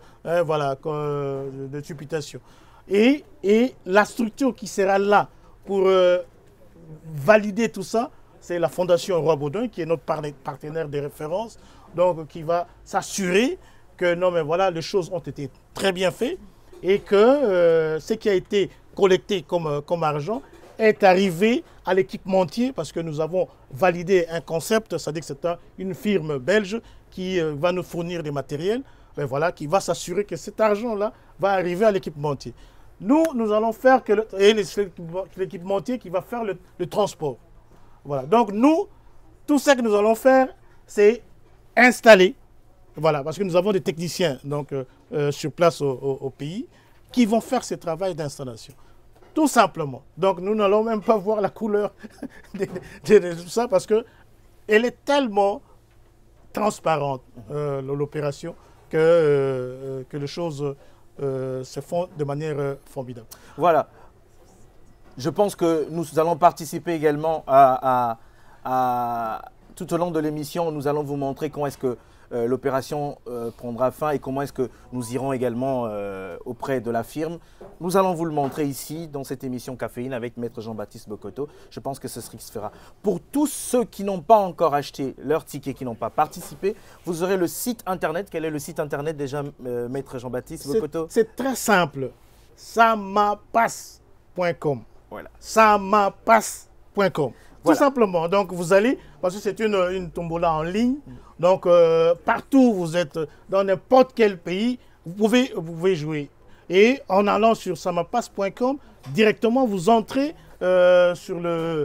de supputation. Et la structure qui sera là pour valider tout ça, c'est la Fondation Roi Baudouin, qui est notre partenaire de référence, donc qui va s'assurer que non, mais voilà, les choses ont été très bien faites et que ce qui a été collecté comme argent est arrivé à l'équipementier parce que nous avons validé un concept, c'est-à-dire que c'est une firme belge qui va nous fournir des matériels, qui va s'assurer que cet argent-là va arriver à l'équipementier. Nous allons faire l'équipementier qui va faire le transport. Voilà. Donc tout ce que nous allons faire, c'est installer. Voilà, parce que nous avons des techniciens sur place au pays qui vont faire ce travail d'installation. Tout simplement. Donc nous n'allons même pas voir la couleur de tout ça parce qu'elle est tellement transparente, l'opération, que les choses se font de manière formidable. Voilà. Je pense que nous allons participer également tout au long de l'émission. Nous allons vous montrer comment est-ce que l'opération prendra fin et comment est-ce que nous irons également auprès de la firme. Nous allons vous le montrer ici dans cette émission Caféine avec Maître Jean-Baptiste Bokoto. Je pense que ce se fera. Pour tous ceux qui n'ont pas encore acheté leur ticket, qui n'ont pas participé, vous aurez le site internet. Quel est le site internet déjà, Maître Jean-Baptiste Bokoto? C'est très simple. samapass.com. Voilà. samapass.com. Tout simplement. Donc, vous allez, parce que c'est une tombola en ligne. Donc, partout où vous êtes, dans n'importe quel pays, vous pouvez jouer. Et en allant sur samapass.com, directement, vous entrez sur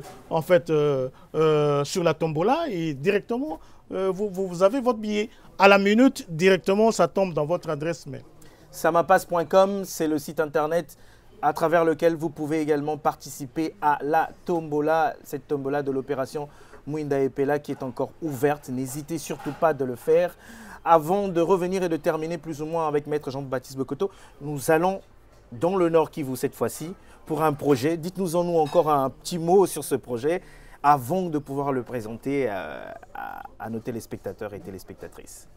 la tombola et directement, vous avez votre billet. À la minute, directement, ça tombe dans votre adresse mail. Samapass.com, c'est le site internet à travers lequel vous pouvez également participer à la tombola, cette tombola de l'opération Muinda Epela qui est encore ouverte. N'hésitez surtout pas de le faire. Avant de revenir et de terminer plus ou moins avec Maître Jean-Baptiste Bokoto, nous allons dans le Nord Kivu cette fois-ci pour un projet. Dites-nous en nous encore un petit mot sur ce projet avant de pouvoir le présenter à nos téléspectateurs et téléspectatrices.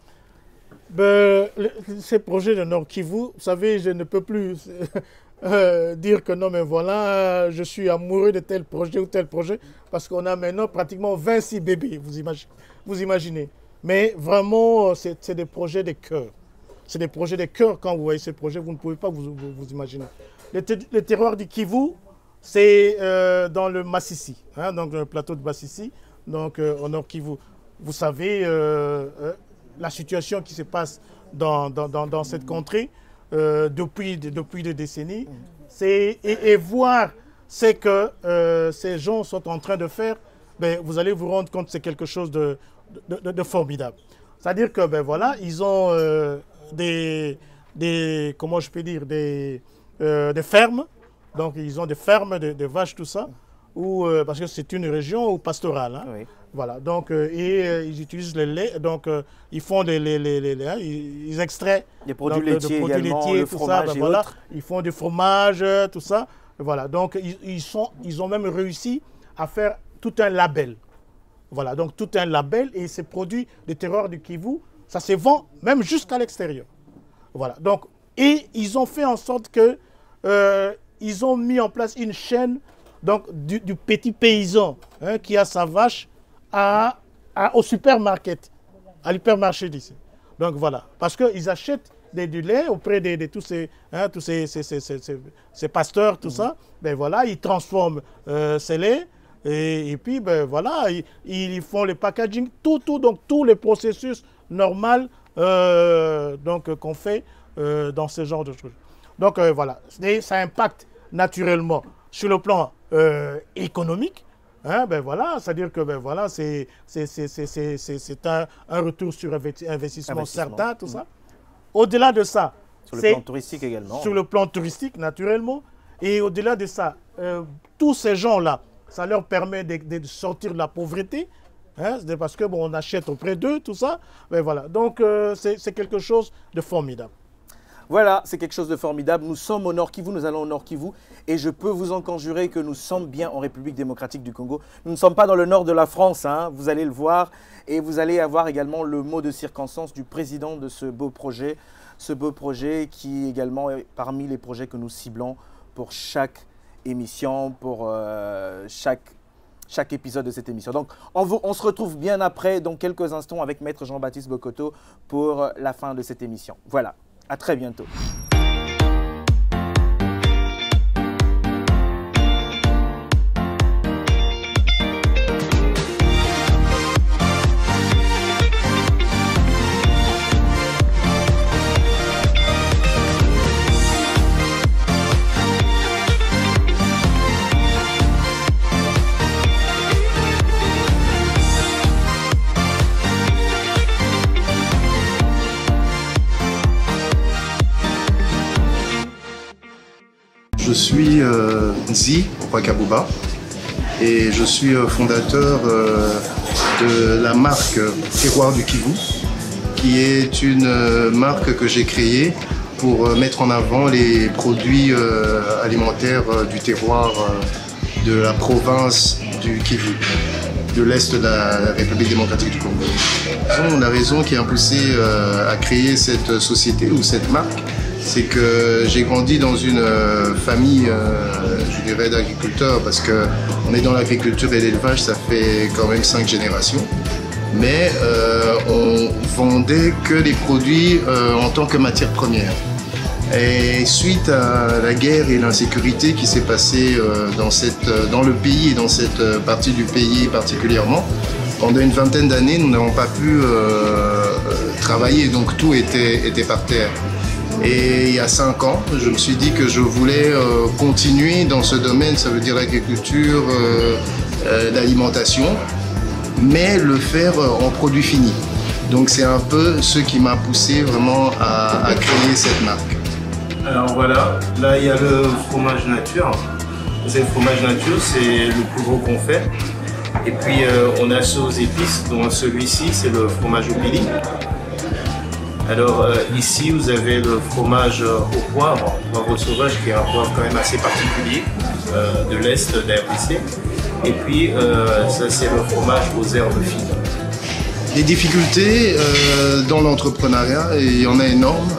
Ces projets de Nord Kivu, vous savez, je ne peux plus dire que non, mais voilà, je suis amoureux de tel projet ou tel projet, parce qu'on a maintenant pratiquement 26 bébés, vous imaginez. Mais vraiment, c'est des projets de cœur. C'est des projets de cœur. Quand vous voyez ces projets, vous ne pouvez pas vous imaginer. Le terroir du Kivu, c'est dans le Massissi, hein, donc le plateau de Massissi, donc au Nord Kivu. Vous savez, la situation qui se passe dans cette contrée depuis des décennies, et voir ce que ces gens sont en train de faire, ben, vous allez vous rendre compte que c'est quelque chose de formidable. C'est-à-dire que voilà, ils ont comment je peux dire, des fermes. Donc ils ont des fermes de vaches, tout ça, parce que c'est une région pastorale. Hein. Oui. Voilà, donc, ils utilisent le lait, donc ils font ils extraient des produits laitiers, le fromage et autres. Ils font du fromage, tout ça. Voilà, donc ils ont même réussi à faire tout un label. Voilà, donc tout un label, et ces produits de terroir du Kivu, ça se vend même jusqu'à l'extérieur. Voilà, donc, et ils ont fait en sorte que ils ont mis en place une chaîne, donc, du petit paysan qui a sa vache au supermarché, à l'hypermarché d'ici. Donc voilà, parce qu'ils achètent du lait auprès de tous ces pasteurs, tout ça. Ben voilà, ils transforment ces laits et puis ben voilà, ils font le packaging, donc tous les processus normaux qu'on fait dans ce genre de choses. Donc voilà, ça impacte naturellement sur le plan économique. Hein, ben voilà, c'est-à-dire que ben voilà, c'est un retour sur investissement certain, tout ça. Au-delà de ça, sur le plan touristique également. Sur le plan touristique, naturellement. Et au-delà de ça, tous ces gens-là, ça leur permet de sortir de la pauvreté. Hein, parce que bon, on achète auprès d'eux, tout ça. Ben voilà, donc c'est quelque chose de formidable. Voilà, c'est quelque chose de formidable. Nous sommes au Nord Kivu, nous allons au Nord Kivu. Et je peux vous en conjurer que nous sommes bien en République démocratique du Congo. Nous ne sommes pas dans le nord de la France, hein, vous allez le voir. Et vous allez avoir également le mot de circonstance du président de ce beau projet. Ce beau projet qui également est parmi les projets que nous ciblons pour chaque émission, pour chaque épisode de cette émission. Donc, on se retrouve bien après, dans quelques instants, avec Maître Jean-Baptiste Bokoto pour la fin de cette émission. Voilà. À très bientôt. Je suis Nzi Opakabouba et je suis fondateur de la marque Terroir du Kivu, qui est une marque que j'ai créée pour mettre en avant les produits alimentaires du terroir de la province du Kivu, de l'Est de la République démocratique du Congo. La raison qui a poussé à créer cette société ou cette marque, c'est que j'ai grandi dans une famille, je dirais, d'agriculteurs, parce qu'on est dans l'agriculture et l'élevage, ça fait quand même 5 générations. Mais on vendait que les produits en tant que matière première. Et suite à la guerre et l'insécurité qui s'est passée dans le pays et dans cette partie du pays particulièrement, pendant une vingtaine d'années, nous n'avons pas pu travailler, donc tout était par terre. Et il y a 5 ans, je me suis dit que je voulais continuer dans ce domaine, ça veut dire l'agriculture, l'alimentation, mais le faire en produit fini. Donc c'est un peu ce qui m'a poussé vraiment à créer cette marque. Alors voilà, là il y a le fromage nature. C'est le fromage nature, c'est le plus gros qu'on fait. Et puis on a ceux aux épices, dont celui-ci c'est le fromage au pili. Alors ici vous avez le fromage au poivre sauvage, qui est un poivre quand même assez particulier de l'Est de la RDC. Et puis ça c'est le fromage aux herbes fines. Les difficultés dans l'entrepreneuriat, il y en a énormes.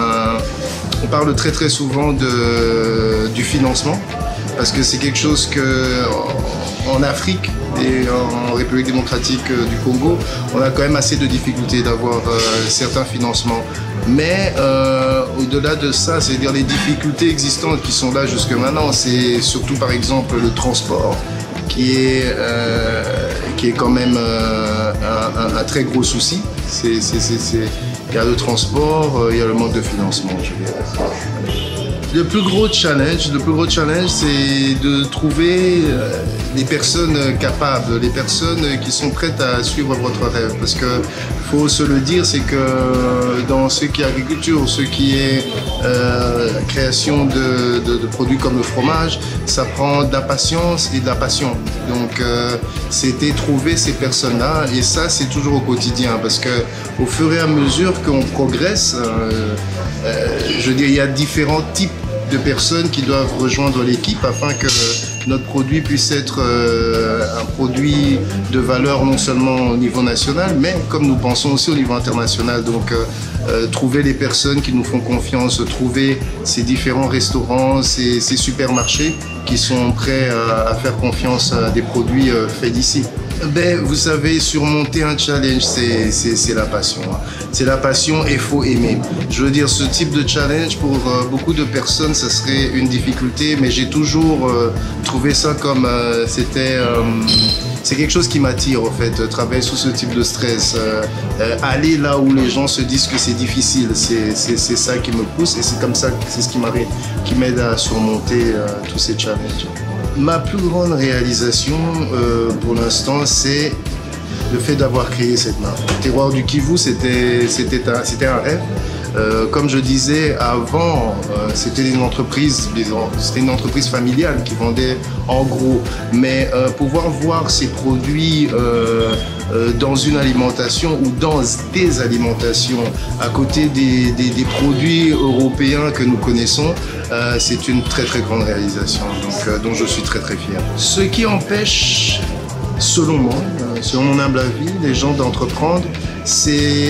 On parle très souvent du financement, parce que c'est quelque chose qu'en Afrique et en République démocratique du Congo, on a quand même assez de difficultés d'avoir certains financements. Mais au-delà de ça, c'est-à-dire les difficultés existantes qui sont là jusque maintenant, c'est surtout par exemple le transport, qui est quand même un très gros souci. Il y a le transport, il y a le manque de financement, je dirais. Le plus gros challenge, c'est de trouver les personnes capables, les personnes qui sont prêtes à suivre votre rêve. Parce que faut se le dire, c'est que dans ce qui est agriculture, ce qui est la création de produits comme le fromage, ça prend de la patience et de la passion. Donc c'était trouver ces personnes-là, et ça c'est toujours au quotidien, parce que au fur et à mesure qu'on progresse, je veux dire, il y a différents types de personnes qui doivent rejoindre l'équipe afin que notre produit puisse être un produit de valeur non seulement au niveau national, mais comme nous pensons aussi au niveau international. Donc trouver les personnes qui nous font confiance, trouver ces différents restaurants, ces supermarchés qui sont prêts à faire confiance à des produits faits d'ici. Ben, vous savez, surmonter un challenge, c'est la passion. C'est la passion et il faut aimer. Je veux dire, ce type de challenge, pour beaucoup de personnes, ça serait une difficulté, mais j'ai toujours trouvé ça comme c'est quelque chose qui m'attire, en fait, travailler sous ce type de stress. Aller là où les gens se disent que c'est difficile, c'est ça qui me pousse, et c'est comme ça, c'est ce qui m'aide à surmonter tous ces challenges. Ma plus grande réalisation pour l'instant, c'est le fait d'avoir créé cette marque. Terroir du Kivu, c'était un rêve. Comme je disais avant, c'était une entreprise familiale qui vendait en gros. Mais pouvoir voir ces produits dans une alimentation ou dans des alimentations à côté des produits européens que nous connaissons, c'est une très très grande réalisation, dont je suis très très fier. Ce qui empêche, selon moi, selon mon humble avis, les gens d'entreprendre, c'est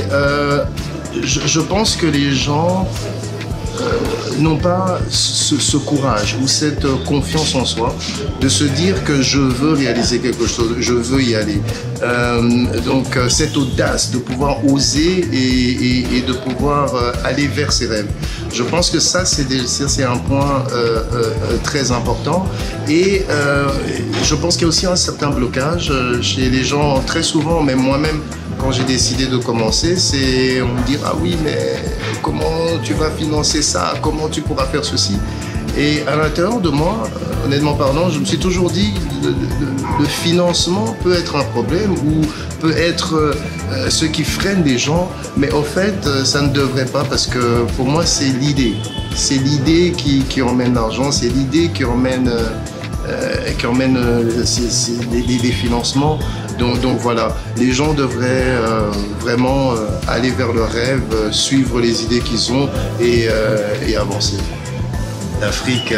je pense que les gens n'ont pas ce courage ou cette confiance en soi de se dire que je veux réaliser quelque chose, je veux y aller. Donc cette audace de pouvoir oser et de pouvoir aller vers ses rêves. Je pense que ça c'est un point très important, et je pense qu'il y a aussi un certain blocage chez les gens très souvent, même moi-même. Quand j'ai décidé de commencer, on me dit « Ah oui, mais comment tu vas financer ça? Comment tu pourras faire ceci ?» Et à l'intérieur de moi, honnêtement parlant, je me suis toujours dit le financement peut être un problème ou peut être ce qui freine les gens, mais au fait, ça ne devrait pas, parce que pour moi, c'est l'idée. C'est l'idée qui emmène l'argent, c'est l'idée qui emmène des financements. Donc voilà, les gens devraient vraiment aller vers leurs rêves, suivre les idées qu'ils ont et avancer. L'Afrique,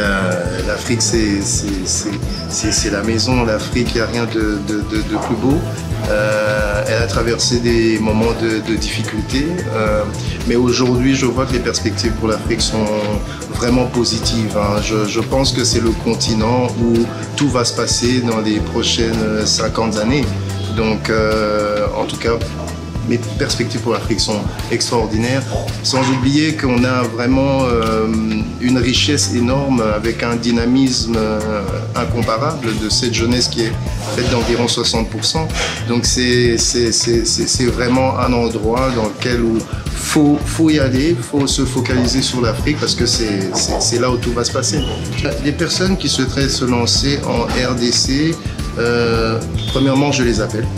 c'est la maison. L'Afrique, il n'y a rien de plus beau. Elle a traversé des moments de difficulté, mais aujourd'hui, je vois que les perspectives pour l'Afrique sont vraiment positives. Je pense que c'est le continent où tout va se passer dans les prochaines 50 années. Donc, en tout cas, mes perspectives pour l'Afrique sont extraordinaires, sans oublier qu'on a vraiment une richesse énorme avec un dynamisme incomparable de cette jeunesse qui est faite d'environ 60%. Donc c'est vraiment un endroit dans lequel faut y aller, faut se focaliser sur l'Afrique, parce que c'est là où tout va se passer. Les personnes qui souhaiteraient se lancer en RDC, premièrement, je les appelle.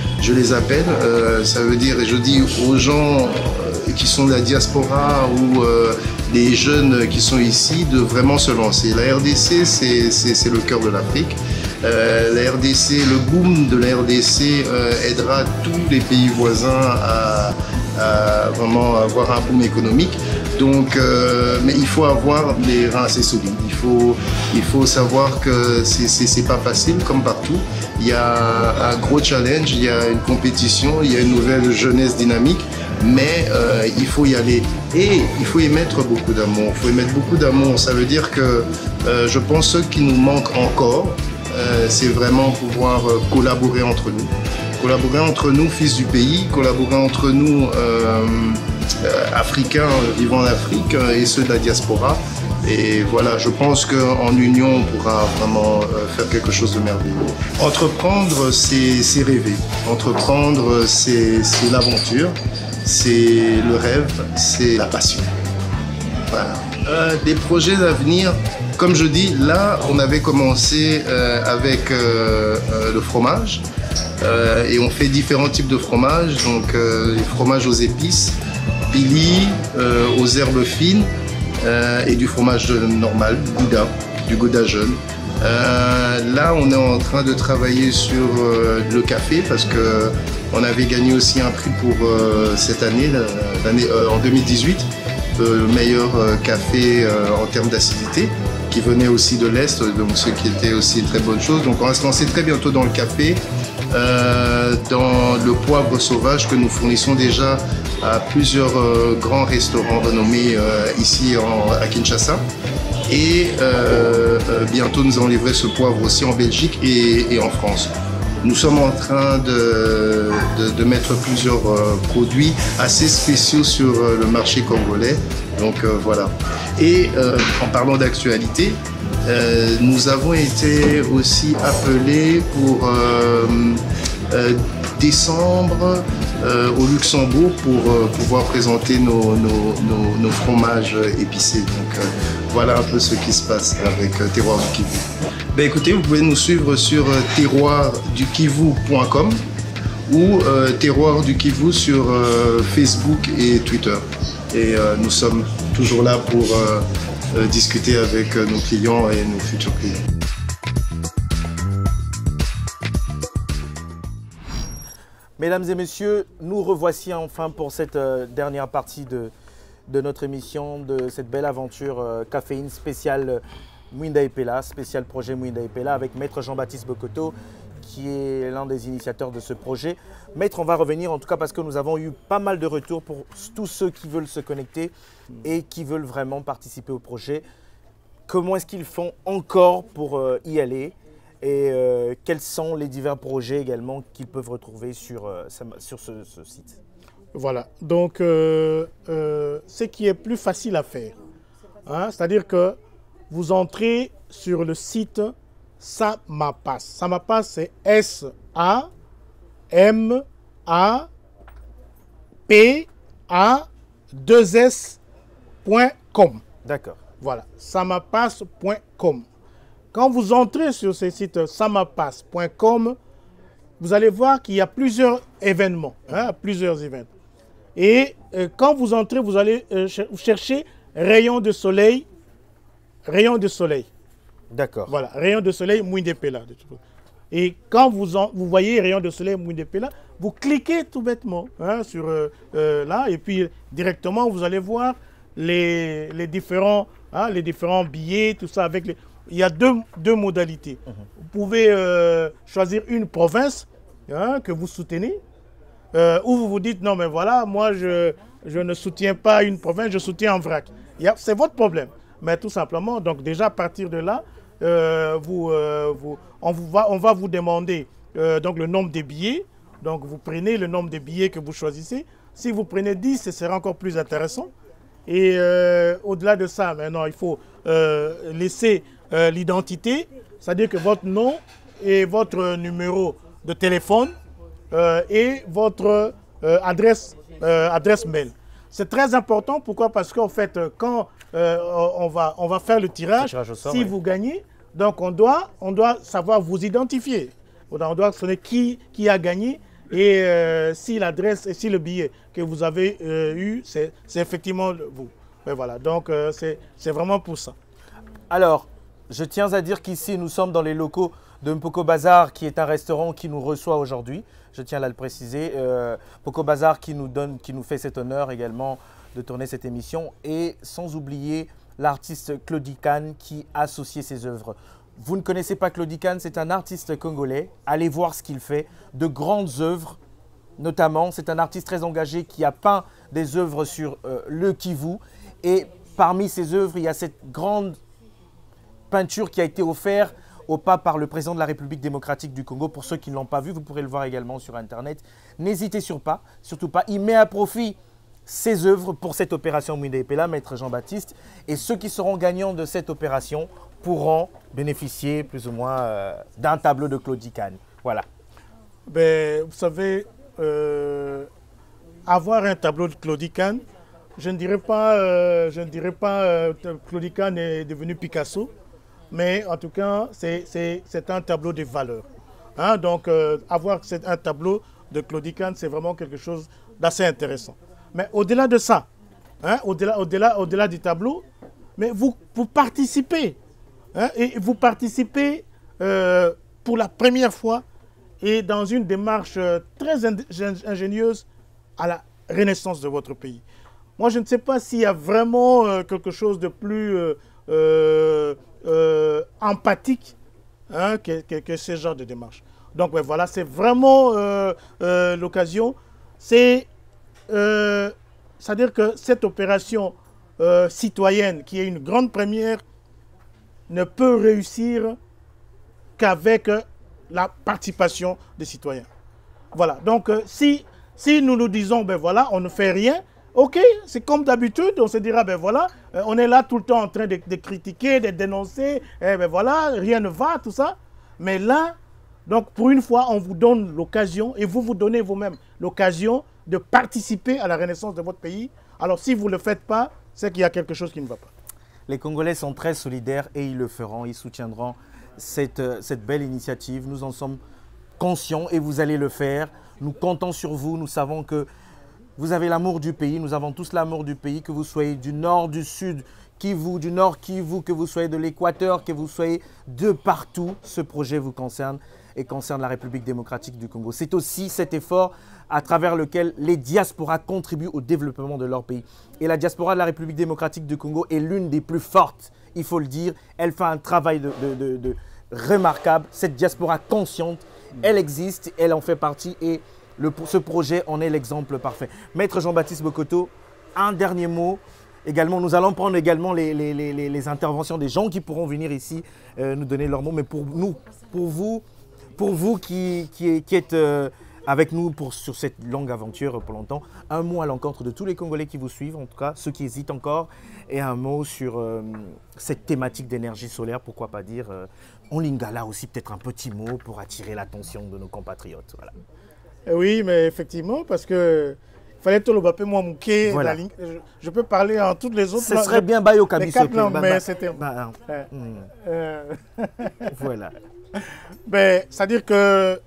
Ça veut dire, et je dis aux gens qui sont de la diaspora ou les jeunes qui sont ici, de vraiment se lancer. La RDC, c'est le cœur de l'Afrique. La RDC, le boom de la RDC aidera tous les pays voisins à vraiment avoir un boom économique. Donc, mais il faut avoir les reins assez solides. Il faut savoir que c'est pas facile comme partout. Il y a un gros challenge, il y a une compétition, il y a une nouvelle jeunesse dynamique, mais il faut y aller et il faut y mettre beaucoup d'amour. Il faut y mettre beaucoup d'amour. Ça veut dire que je pense que ce qui nous manque encore, c'est vraiment pouvoir collaborer entre nous. Collaborer entre nous, fils du pays, collaborer entre nous, Africains vivant en Afrique et ceux de la diaspora. Et voilà, je pense qu'en union, on pourra vraiment faire quelque chose de merveilleux. Entreprendre, c'est rêver. Entreprendre, c'est l'aventure. c'est le rêve, c'est la passion. Voilà. Des projets d'avenir, comme je dis, là, on avait commencé avec le fromage. Et on fait différents types de fromages, donc les fromages aux épices, pili, aux herbes fines et du fromage normal, Gouda, du Gouda jeune. Là, on est en train de travailler sur le café parce que on avait gagné aussi un prix pour cette année, en 2018, le meilleur café en termes d'acidité, qui venait aussi de l'Est, donc ce qui était aussi une très bonne chose. Donc on va se lancer très bientôt dans le café, dans le poivre sauvage que nous fournissons déjà à plusieurs grands restaurants renommés ici à Kinshasa. Et bientôt nous allons livrer ce poivre aussi en Belgique et en France. Nous sommes en train de mettre plusieurs produits assez spéciaux sur le marché congolais. Donc voilà. Et en parlant d'actualité, nous avons été aussi appelés pour décembre au Luxembourg pour pouvoir présenter nos fromages épicés. Donc voilà un peu ce qui se passe avec Terroir du Kivu. Ben écoutez, vous pouvez nous suivre sur terroirdukivu.com ou Terroir du Kivu sur Facebook et Twitter. Et nous sommes toujours là pour discuter avec nos clients et nos futurs clients. Mesdames et messieurs, nous revoici enfin pour cette dernière partie de notre émission, de cette belle aventure caféine spéciale Mwinda Epela, spécial projet Mwinda Epela avec Maître Jean-Baptiste Bokoto qui est l'un des initiateurs de ce projet. Maître, on va revenir en tout cas parce que nous avons eu pas mal de retours pour tous ceux qui veulent se connecter et qui veulent vraiment participer au projet. Comment est-ce qu'ils font encore pour y aller et quels sont les divers projets également qu'ils peuvent retrouver sur ce site? Voilà, donc ce qui est plus facile à faire, hein, c'est-à-dire que vous entrez sur le site Samapas. Samapas, c'est SAMAPA2S.com. D'accord. Voilà, samapas.com. Quand vous entrez sur ce site samapas.com, vous allez voir qu'il y a plusieurs événements, hein, plusieurs événements. Et quand vous entrez, vous allez chercher rayon de soleil. Rayon de soleil. D'accord. Voilà, rayon de soleil Mwinda Epela. Et quand vous voyez rayon de soleil Mwinda Epela, vous cliquez tout bêtement hein, sur là, et puis directement vous allez voir les différents billets, tout ça. Il y a deux modalités. Vous pouvez choisir une province hein, que vous soutenez, ou vous vous dites non mais voilà, moi je ne soutiens pas une province, je soutiens en vrac. C'est votre problème. Mais tout simplement, donc déjà à partir de là, on va vous demander donc le nombre de billets. Donc vous prenez le nombre de billets que vous choisissez. Si vous prenez 10, ce sera encore plus intéressant. Et au-delà de ça, maintenant, il faut laisser l'identité, c'est-à-dire que votre nom et votre numéro de téléphone et votre adresse mail. C'est très important. Pourquoi? Parce qu'en fait, quand on va faire le tirage sort, si vous gagnez, donc on doit savoir vous identifier. On doit savoir qui a gagné et si l'adresse et si le billet que vous avez eu, c'est effectivement vous. Mais voilà, donc c'est vraiment pour ça. Alors, je tiens à dire qu'ici, nous sommes dans les locaux de Mpoko Bazar, qui est un restaurant qui nous reçoit aujourd'hui. Je tiens à le préciser. Mpoko Bazar qui nous fait cet honneur également de tourner cette émission. Et sans oublier l'artiste Claudie Kane qui a associé ses œuvres. Vous ne connaissez pas Claudie Kane, c'est un artiste congolais. Allez voir ce qu'il fait. De grandes œuvres, notamment. C'est un artiste très engagé qui a peint des œuvres sur le Kivu. Et parmi ses œuvres, il y a cette grande peinture qui a été offerte au pape par le président de la République démocratique du Congo. Pour ceux qui ne l'ont pas vu, vous pourrez le voir également sur Internet. N'hésitez surtout pas. Il met à profit ses œuvres pour cette opération Mwinda Epela, Maître Jean-Baptiste. Et ceux qui seront gagnants de cette opération pourront bénéficier plus ou moins d'un tableau de Claudie Kane. Voilà. Ben, vous savez, avoir un tableau de Claudie Kahn, je ne dirais pas, Claudie Kahn est devenu Picasso, mais en tout cas, c'est un tableau de valeurs. Hein, donc, avoir un tableau de Claudie Kahn, c'est vraiment quelque chose d'assez intéressant. Mais au-delà de ça, hein, au-delà du tableau, mais vous participez. Hein, et vous participez pour la première fois et dans une démarche très ingénieuse à la renaissance de votre pays. Moi, je ne sais pas s'il y a vraiment quelque chose de plus empathique, hein, que ce genre de démarche. Donc, ouais, voilà, c'est vraiment l'occasion. C'est-à-dire que cette opération citoyenne, qui est une grande première, ne peut réussir qu'avec la participation des citoyens. Voilà, donc si nous nous disons, ben voilà, on ne fait rien, ok, c'est comme d'habitude, on se dira, ben voilà, on est là tout le temps en train de critiquer, de dénoncer, et ben voilà, rien ne va, tout ça. Mais là, donc pour une fois, on vous donne l'occasion, et vous donnez vous-même l'occasion de participer à la renaissance de votre pays. Alors si vous ne le faites pas, c'est qu'il y a quelque chose qui ne va pas. Les Congolais sont très solidaires et ils le feront, ils soutiendront cette belle initiative. Nous en sommes conscients et vous allez le faire. Nous comptons sur vous, nous savons que vous avez l'amour du pays, nous avons tous l'amour du pays, que vous soyez du nord, du sud, du nord Kivu, que vous soyez de l'équateur, que vous soyez de partout. Ce projet vous concerne et concerne la République démocratique du Congo. C'est aussi cet effort à travers lequel les diasporas contribuent au développement de leur pays. Et la diaspora de la République démocratique du Congo est l'une des plus fortes, il faut le dire. Elle fait un travail remarquable. Cette diaspora consciente, elle existe, elle en fait partie et ce projet en est l'exemple parfait. Maître Jean-Baptiste Bokoto, un dernier mot. Également, nous allons prendre également les interventions des gens qui pourront venir ici nous donner leurs mots. Mais pour vous qui êtes avec nous sur cette longue aventure pour longtemps, un mot à l'encontre de tous les Congolais qui vous suivent, en tout cas ceux qui hésitent encore, et un mot sur cette thématique d'énergie solaire, pourquoi pas dire en lingala aussi, peut-être un petit mot pour attirer l'attention de nos compatriotes. Voilà. Oui, mais effectivement, parce que il fallait tout le bapé moi mouké. Voilà. Je peux parler en toutes les autres. Ce serait bien Bayo Kabiso. Mais c'était. Voilà. C'est-à-dire que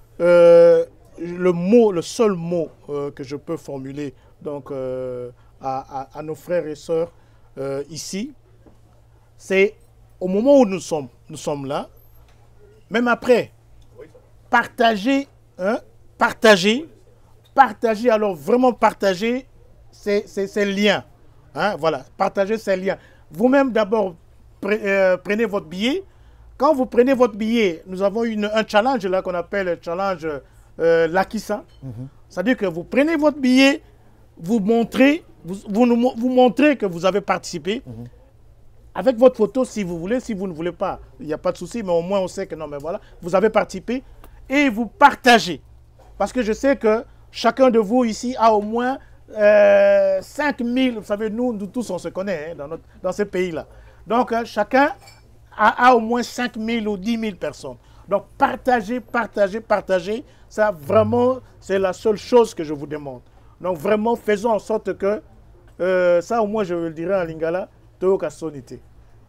le seul mot que je peux formuler donc, à nos frères et sœurs ici, c'est au moment où nous sommes là, même après, partager, alors vraiment partager ces liens. Hein, voilà, partager ces liens. Vous-même d'abord, prenez votre billet. Quand vous prenez votre billet, nous avons un challenge là qu'on appelle le challenge Lakissa. C'est-à-dire que vous prenez votre billet, vous montrez que vous avez participé. Avec votre photo, si vous voulez, si vous ne voulez pas, il n'y a pas de souci, mais au moins on sait que non, mais voilà, vous avez participé et vous partagez. Parce que je sais que chacun de vous ici a au moins 5000, vous savez, nous tous on se connaît hein, dans ce pays-là. Donc chacun a au moins 5000 ou 10 000 personnes. Donc partagez, ça vraiment c'est la seule chose que je vous demande. Donc vraiment faisons en sorte que, ça au moins je le dirai en lingala, toka sonité.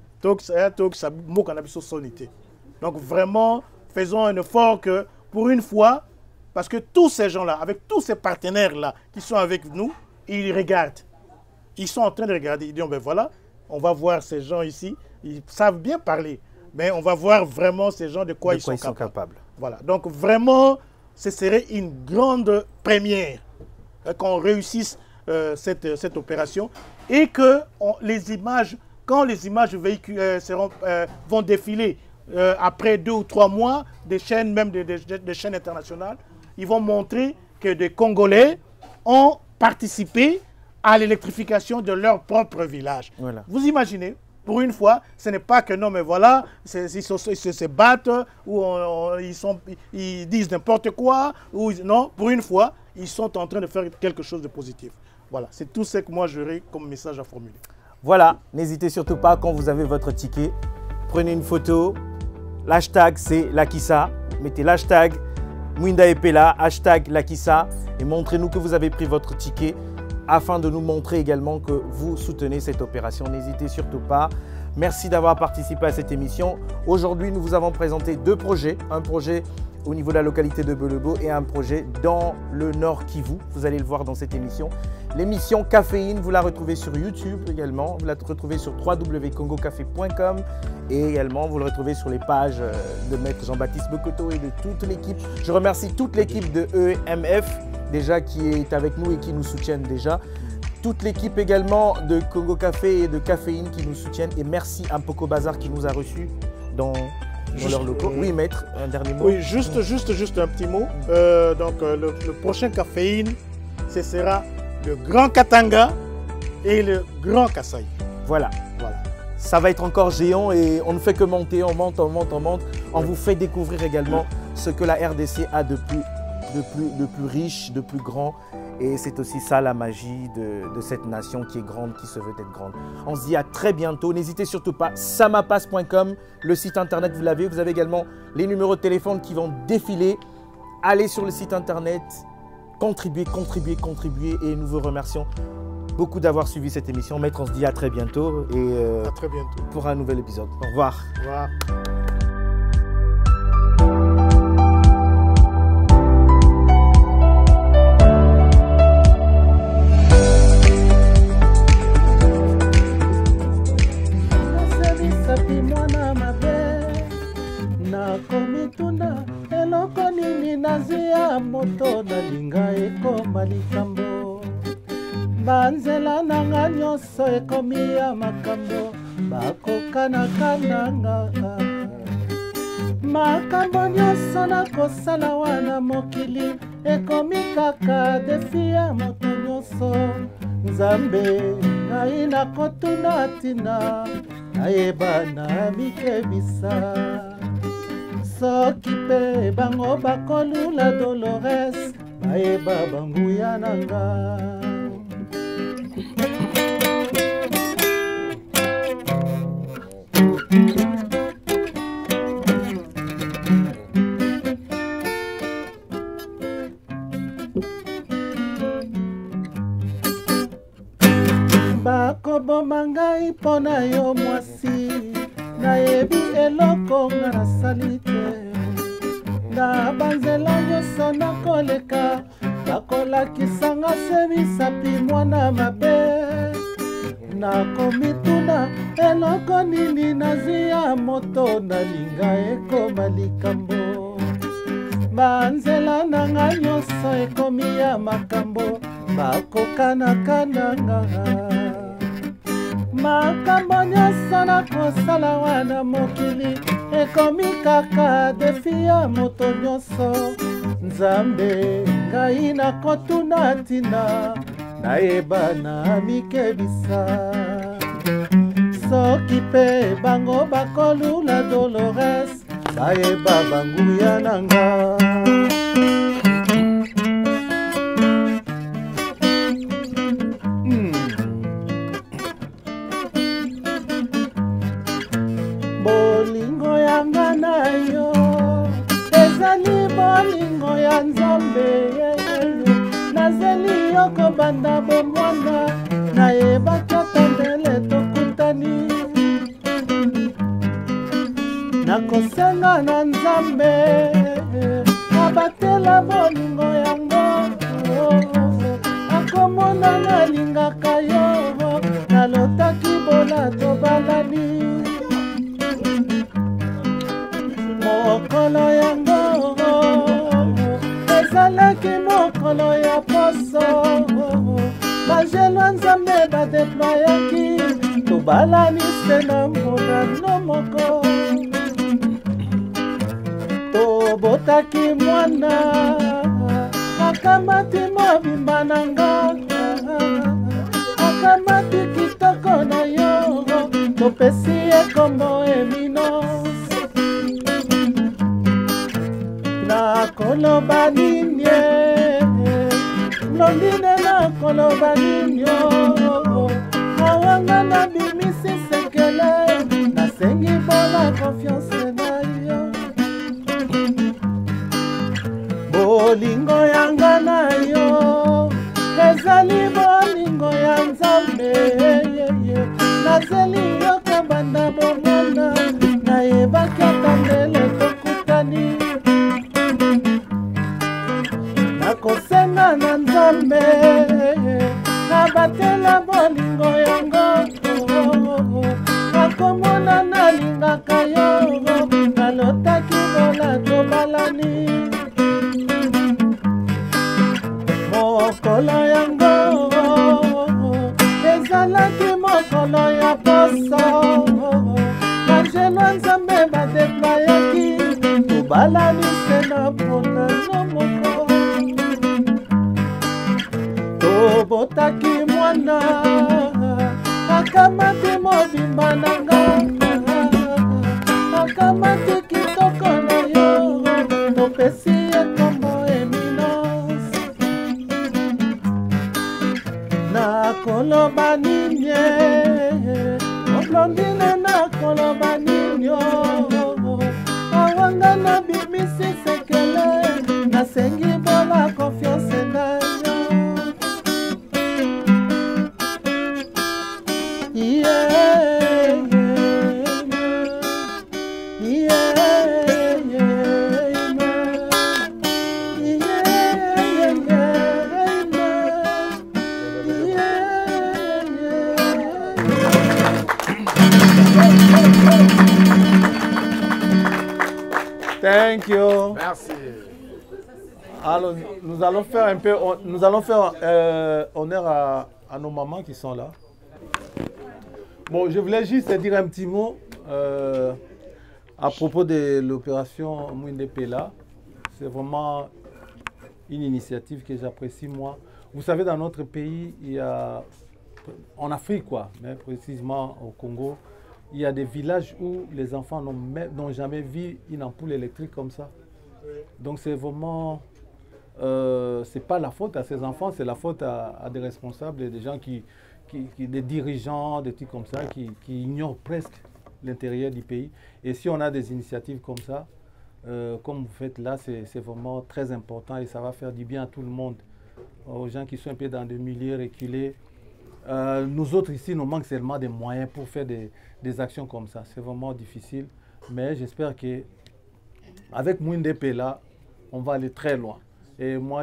Donc vraiment faisons un effort que pour une fois, parce que tous ces gens-là, avec tous ces partenaires-là qui sont avec nous, ils regardent. Ils sont en train de regarder. Ils disent, ben voilà, on va voir ces gens ici. Ils savent bien parler. Mais on va voir vraiment ces gens de quoi ils sont capables. Voilà. Donc vraiment, ce serait une grande première qu'on réussisse cette opération. Et que les images, quand les images vont défiler après 2 ou 3 mois, des chaînes, même des chaînes internationales, ils vont montrer que des Congolais ont participé à l'électrification de leur propre village. Voilà. Vous imaginez, pour une fois, ce n'est pas que non, mais voilà, ils se battent, ou ils disent n'importe quoi, non, pour une fois, ils sont en train de faire quelque chose de positif. Voilà, c'est tout ce que moi j'aurais comme message à formuler. Voilà, n'hésitez surtout pas quand vous avez votre ticket, prenez une photo, l'hashtag c'est Lakissa, mettez l'hashtag Mwinda Epela, hashtag Lakissa, et montrez-nous que vous avez pris votre ticket afin de nous montrer également que vous soutenez cette opération. N'hésitez surtout pas. Merci d'avoir participé à cette émission. Aujourd'hui, nous vous avons présenté deux projets. Un projet au niveau de la localité de Belebo et un projet dans le Nord Kivu. Vous allez le voir dans cette émission. L'émission Caféine, vous la retrouvez sur YouTube également. Vous la retrouvez sur www.congocafé.com et également vous le retrouvez sur les pages de Maître Jean-Baptiste Bokoto et de toute l'équipe. Je remercie toute l'équipe de EMF déjà qui est avec nous et qui nous soutiennent déjà. Toute l'équipe également de Congo Café et de Caféine qui nous soutiennent. Et merci à Mpoko Bazar qui nous a reçus dans leurs locaux. Oui, maître, un dernier mot. Oui, juste un petit mot. Le prochain Caféine, ce sera le Grand Katanga et le Grand Kasaï. Voilà. Ça va être encore géant et on ne fait que monter, on monte. On vous fait découvrir également ce que la RDC a de plus riche, de plus grand. Et c'est aussi ça la magie de cette nation qui est grande, qui se veut être grande. On se dit à très bientôt. N'hésitez surtout pas, samapass.com, le site internet, vous l'avez. Vous avez également les numéros de téléphone qui vont défiler. Allez sur le site internet, contribuez. Et nous vous remercions beaucoup d'avoir suivi cette émission. Maître, on se dit à très bientôt. Et à très bientôt. Pour un nouvel épisode. Au revoir. Au revoir. Moto nalinga ekoma likambo banzela nanga nyonso ekomi ya makambo bakokanakananga makambo nyonso nakosala wana mokili ekomi kaka defi ya moto nyonso nzambe ngai nakotuna ntina nayeba na mikebisa soki mpe bango bakolula Dolores bayeba banguya nanga bakoboma ngai mpo na yo mwasi nayebi eloko nga nasali te na banzela nyonso nakoleka bakolakisanga se misapi mwana mabe nakomituna eloko nini nazwi ya moto nalinga ekoma likambo banzela nanga nyonso ekomi ya makambo bakokanakananga makambo nyonso nakosala wana mokili ekomi kaka defi ya moto nyonso nzambe ngai nakotuna ntina nayeba na mikebisa soki mpe bango bakolula Dolores bayeba banguya nanga bolingo yanga na yo ezali bolingo ya nzambe nazeli yo kobanda bomwana nayebaki otondele tokutani nakosenga na nzambe abatela bolingo yango akomona nalingaka yo nalotaki bola tobalani mokolo yango ezalaki mokolo ya poso bajelwa nzambe badeployaki tobalani se na monano moko tobotaki mwana akamati mobimba na nga akamati kitoko na yo topesi ekombo Eminence nakoloba nini londine nakoloba nini awanga nabimisi sekele nasengi mpona konfiance na yo bolingo yanga na yo ezali bolingo ya nzambe nazeli yo kobanda bomwana nayebaki ata ndele tokutani nakosenga na nzambe nabatela bolingo yango nakomona nalingaka yo nalotaki bola tobalani mokolo yango ezalaki mokolo ya poso banjelwa nzambe badeplayaki tobalani se na mpona no moko tobotaki mwana akamati mobimba na nga akamati kitoko na yo topesi ye kombo Eminence nakoloba nini oblondine nakoloba nini awanga na bimisi sekele nasengi bola confiance na yo Thank you. Merci. Alors, nous allons faire un peu, honneur à nos mamans qui sont là. Bon, je voulais juste dire un petit mot à propos de l'opération Mwinde Pela. C'est vraiment une initiative que j'apprécie moi. Vous savez, dans notre pays, il y a, en Afrique quoi, mais précisément au Congo, il y a des villages où les enfants n'ont jamais vu une ampoule électrique comme ça. Donc c'est vraiment, c'est pas la faute à ces enfants, c'est la faute à des responsables et des gens des dirigeants, des trucs comme ça, qui ignorent presque l'intérieur du pays. Et si on a des initiatives comme ça, comme vous faites là, c'est vraiment très important et ça va faire du bien à tout le monde, aux gens qui sont un peu dans des milieux reculés. Nous autres ici, nous manque seulement des moyens pour faire des actions comme ça. C'est vraiment difficile, mais j'espère qu'avec Mwinde Pela, on va aller très loin. Et moi,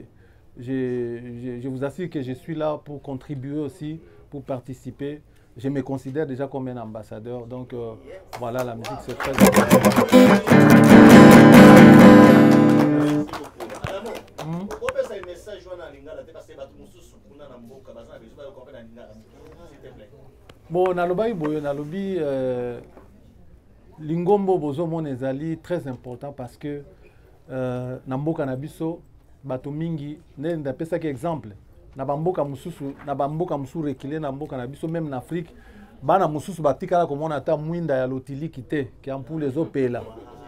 je vous assure que je suis là pour contribuer aussi, pour participer. Je me considère déjà comme un ambassadeur. Donc voilà, la musique c'est très important. Bon, nalobi boyo nalobi lingombo bozo mon ezali très important parce que namboka na biso bato mingi ne ndapesa ki exemple na bamboka mususu reculé na mboka na biso même en Afrique bana mususu batikala komona ata mwinda ya lotiliki te ki ampule ezopela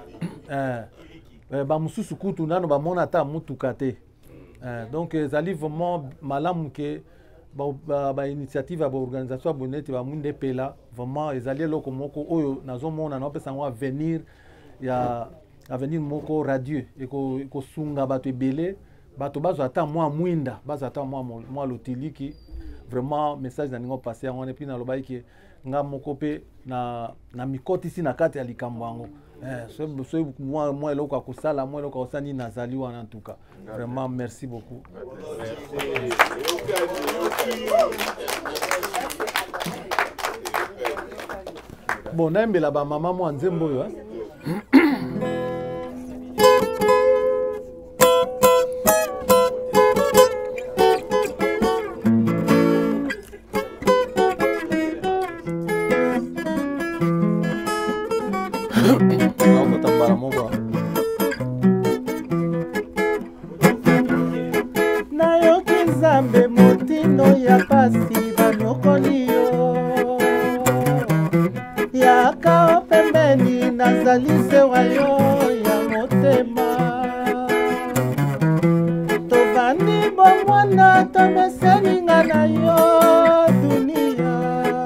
ba mususu kutu nano bamona ata mutuka te donc ezali vraiment malamu ke ba initiative ba organisation abonete ba Mwinde Pela vraiment ezali eloko moko oyo nazomona na pesa ngo avenir ya avenir moko radieux eko sunga bato ebele bato bazo ata mwa mwinda bazo ata mwa lotiliki vraiment message na ningo passer yango et puis na lobai ke nga moko pe na mikoti si na kati ya likambo yango so moi eloko akosala moi eloko akosani nazali wana en tout cas vraiment merci beaucoup. Bon naimbela ba mama mo nzembo yo nayoki nzambe motindo ya pasi banyokoli yo yaka pembeni nazali sewa yo ya motema tovandi bomwana tomeselinga na yo dunia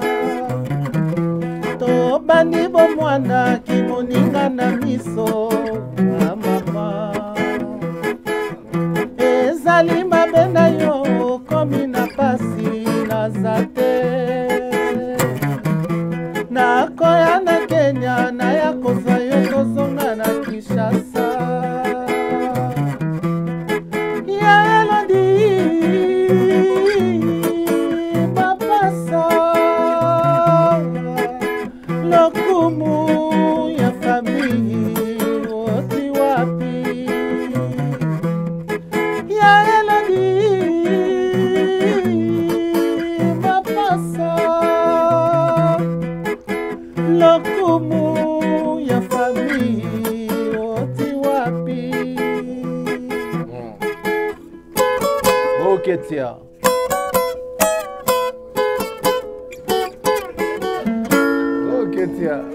tobandi bomwana kimoninga na miso na mama ezali mabe na yo komi na pasi naza te nakoya na Kenya naya kozwa yo tozonga na Kinshasa ya Elodi mapasa lokumu ya famille oti wapi ya Elodi mapasa lokumu ya famille oti wapi Oketia Oketia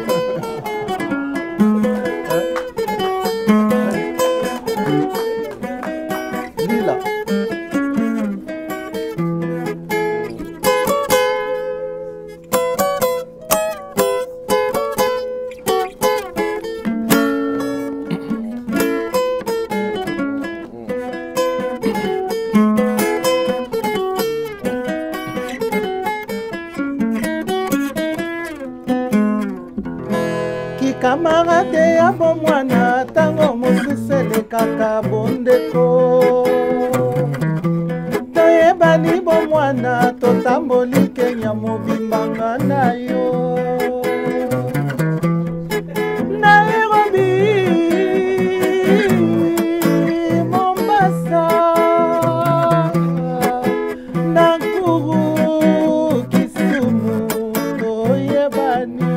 Lila Camarade ya bomwana tango mosusu elekaka bondeko toyebani bomwana totamboli Kenya mobimbanga na yo Nairobi Mombasa Nakuru Kisumu toyebani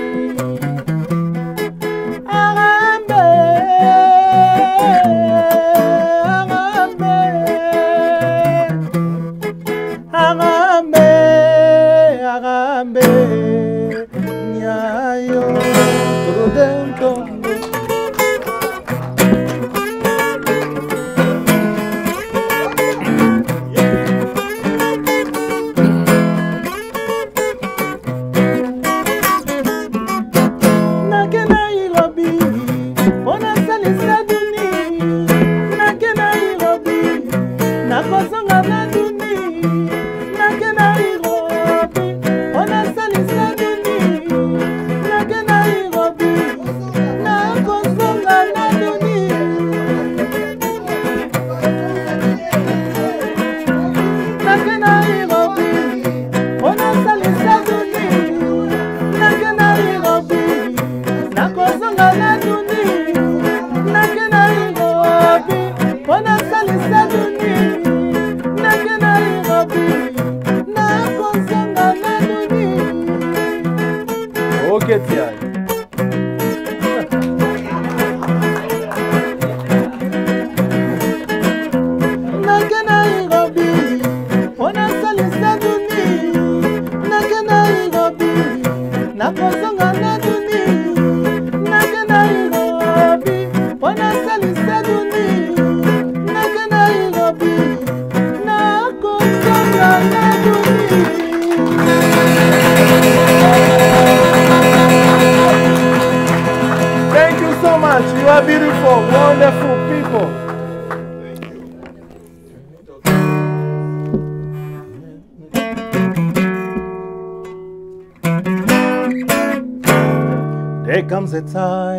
There comes a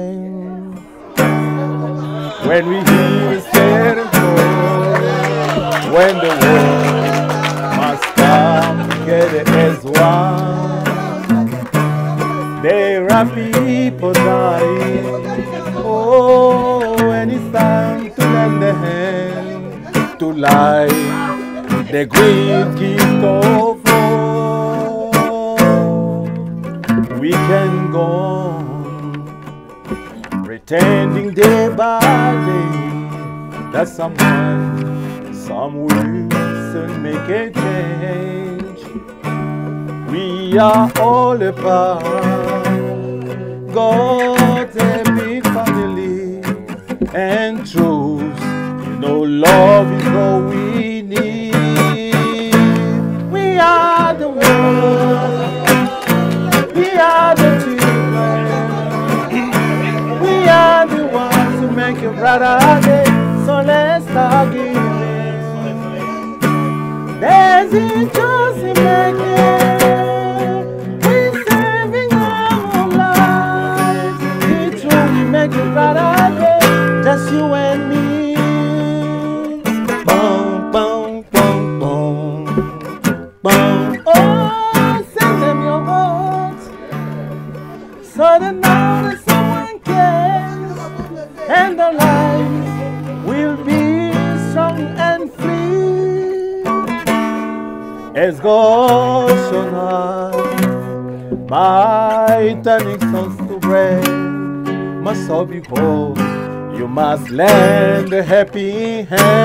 time when we hear a certain voice, when the world must come together as one. There are people dying, oh, and it's time to lend a hand to life. The grief keeps on. We can go on, pretending day by day that someone, somewhere soon make a change. We are all a part, God's a big family, and truth, you know, love is all we need. We are the world. We are the children. We are the ones who make a brighter day. So let's start giving. so they know that someone cares, and their lives will be strong and free. As God shone on by turning stones to bread, must all be whole. You must lend a happy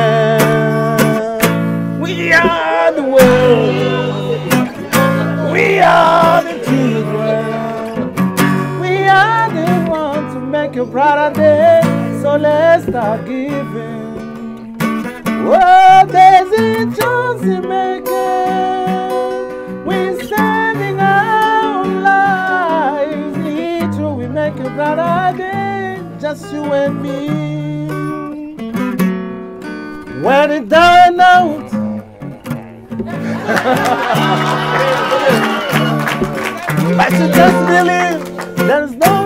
hand. We are the world. We are the children. We are the ones to make a brighter day. So let's start giving. Oh, there's a chance to make it. We're standing our lives. Each we make a brighter day. Just you and me. When it done out, but you just believe there's no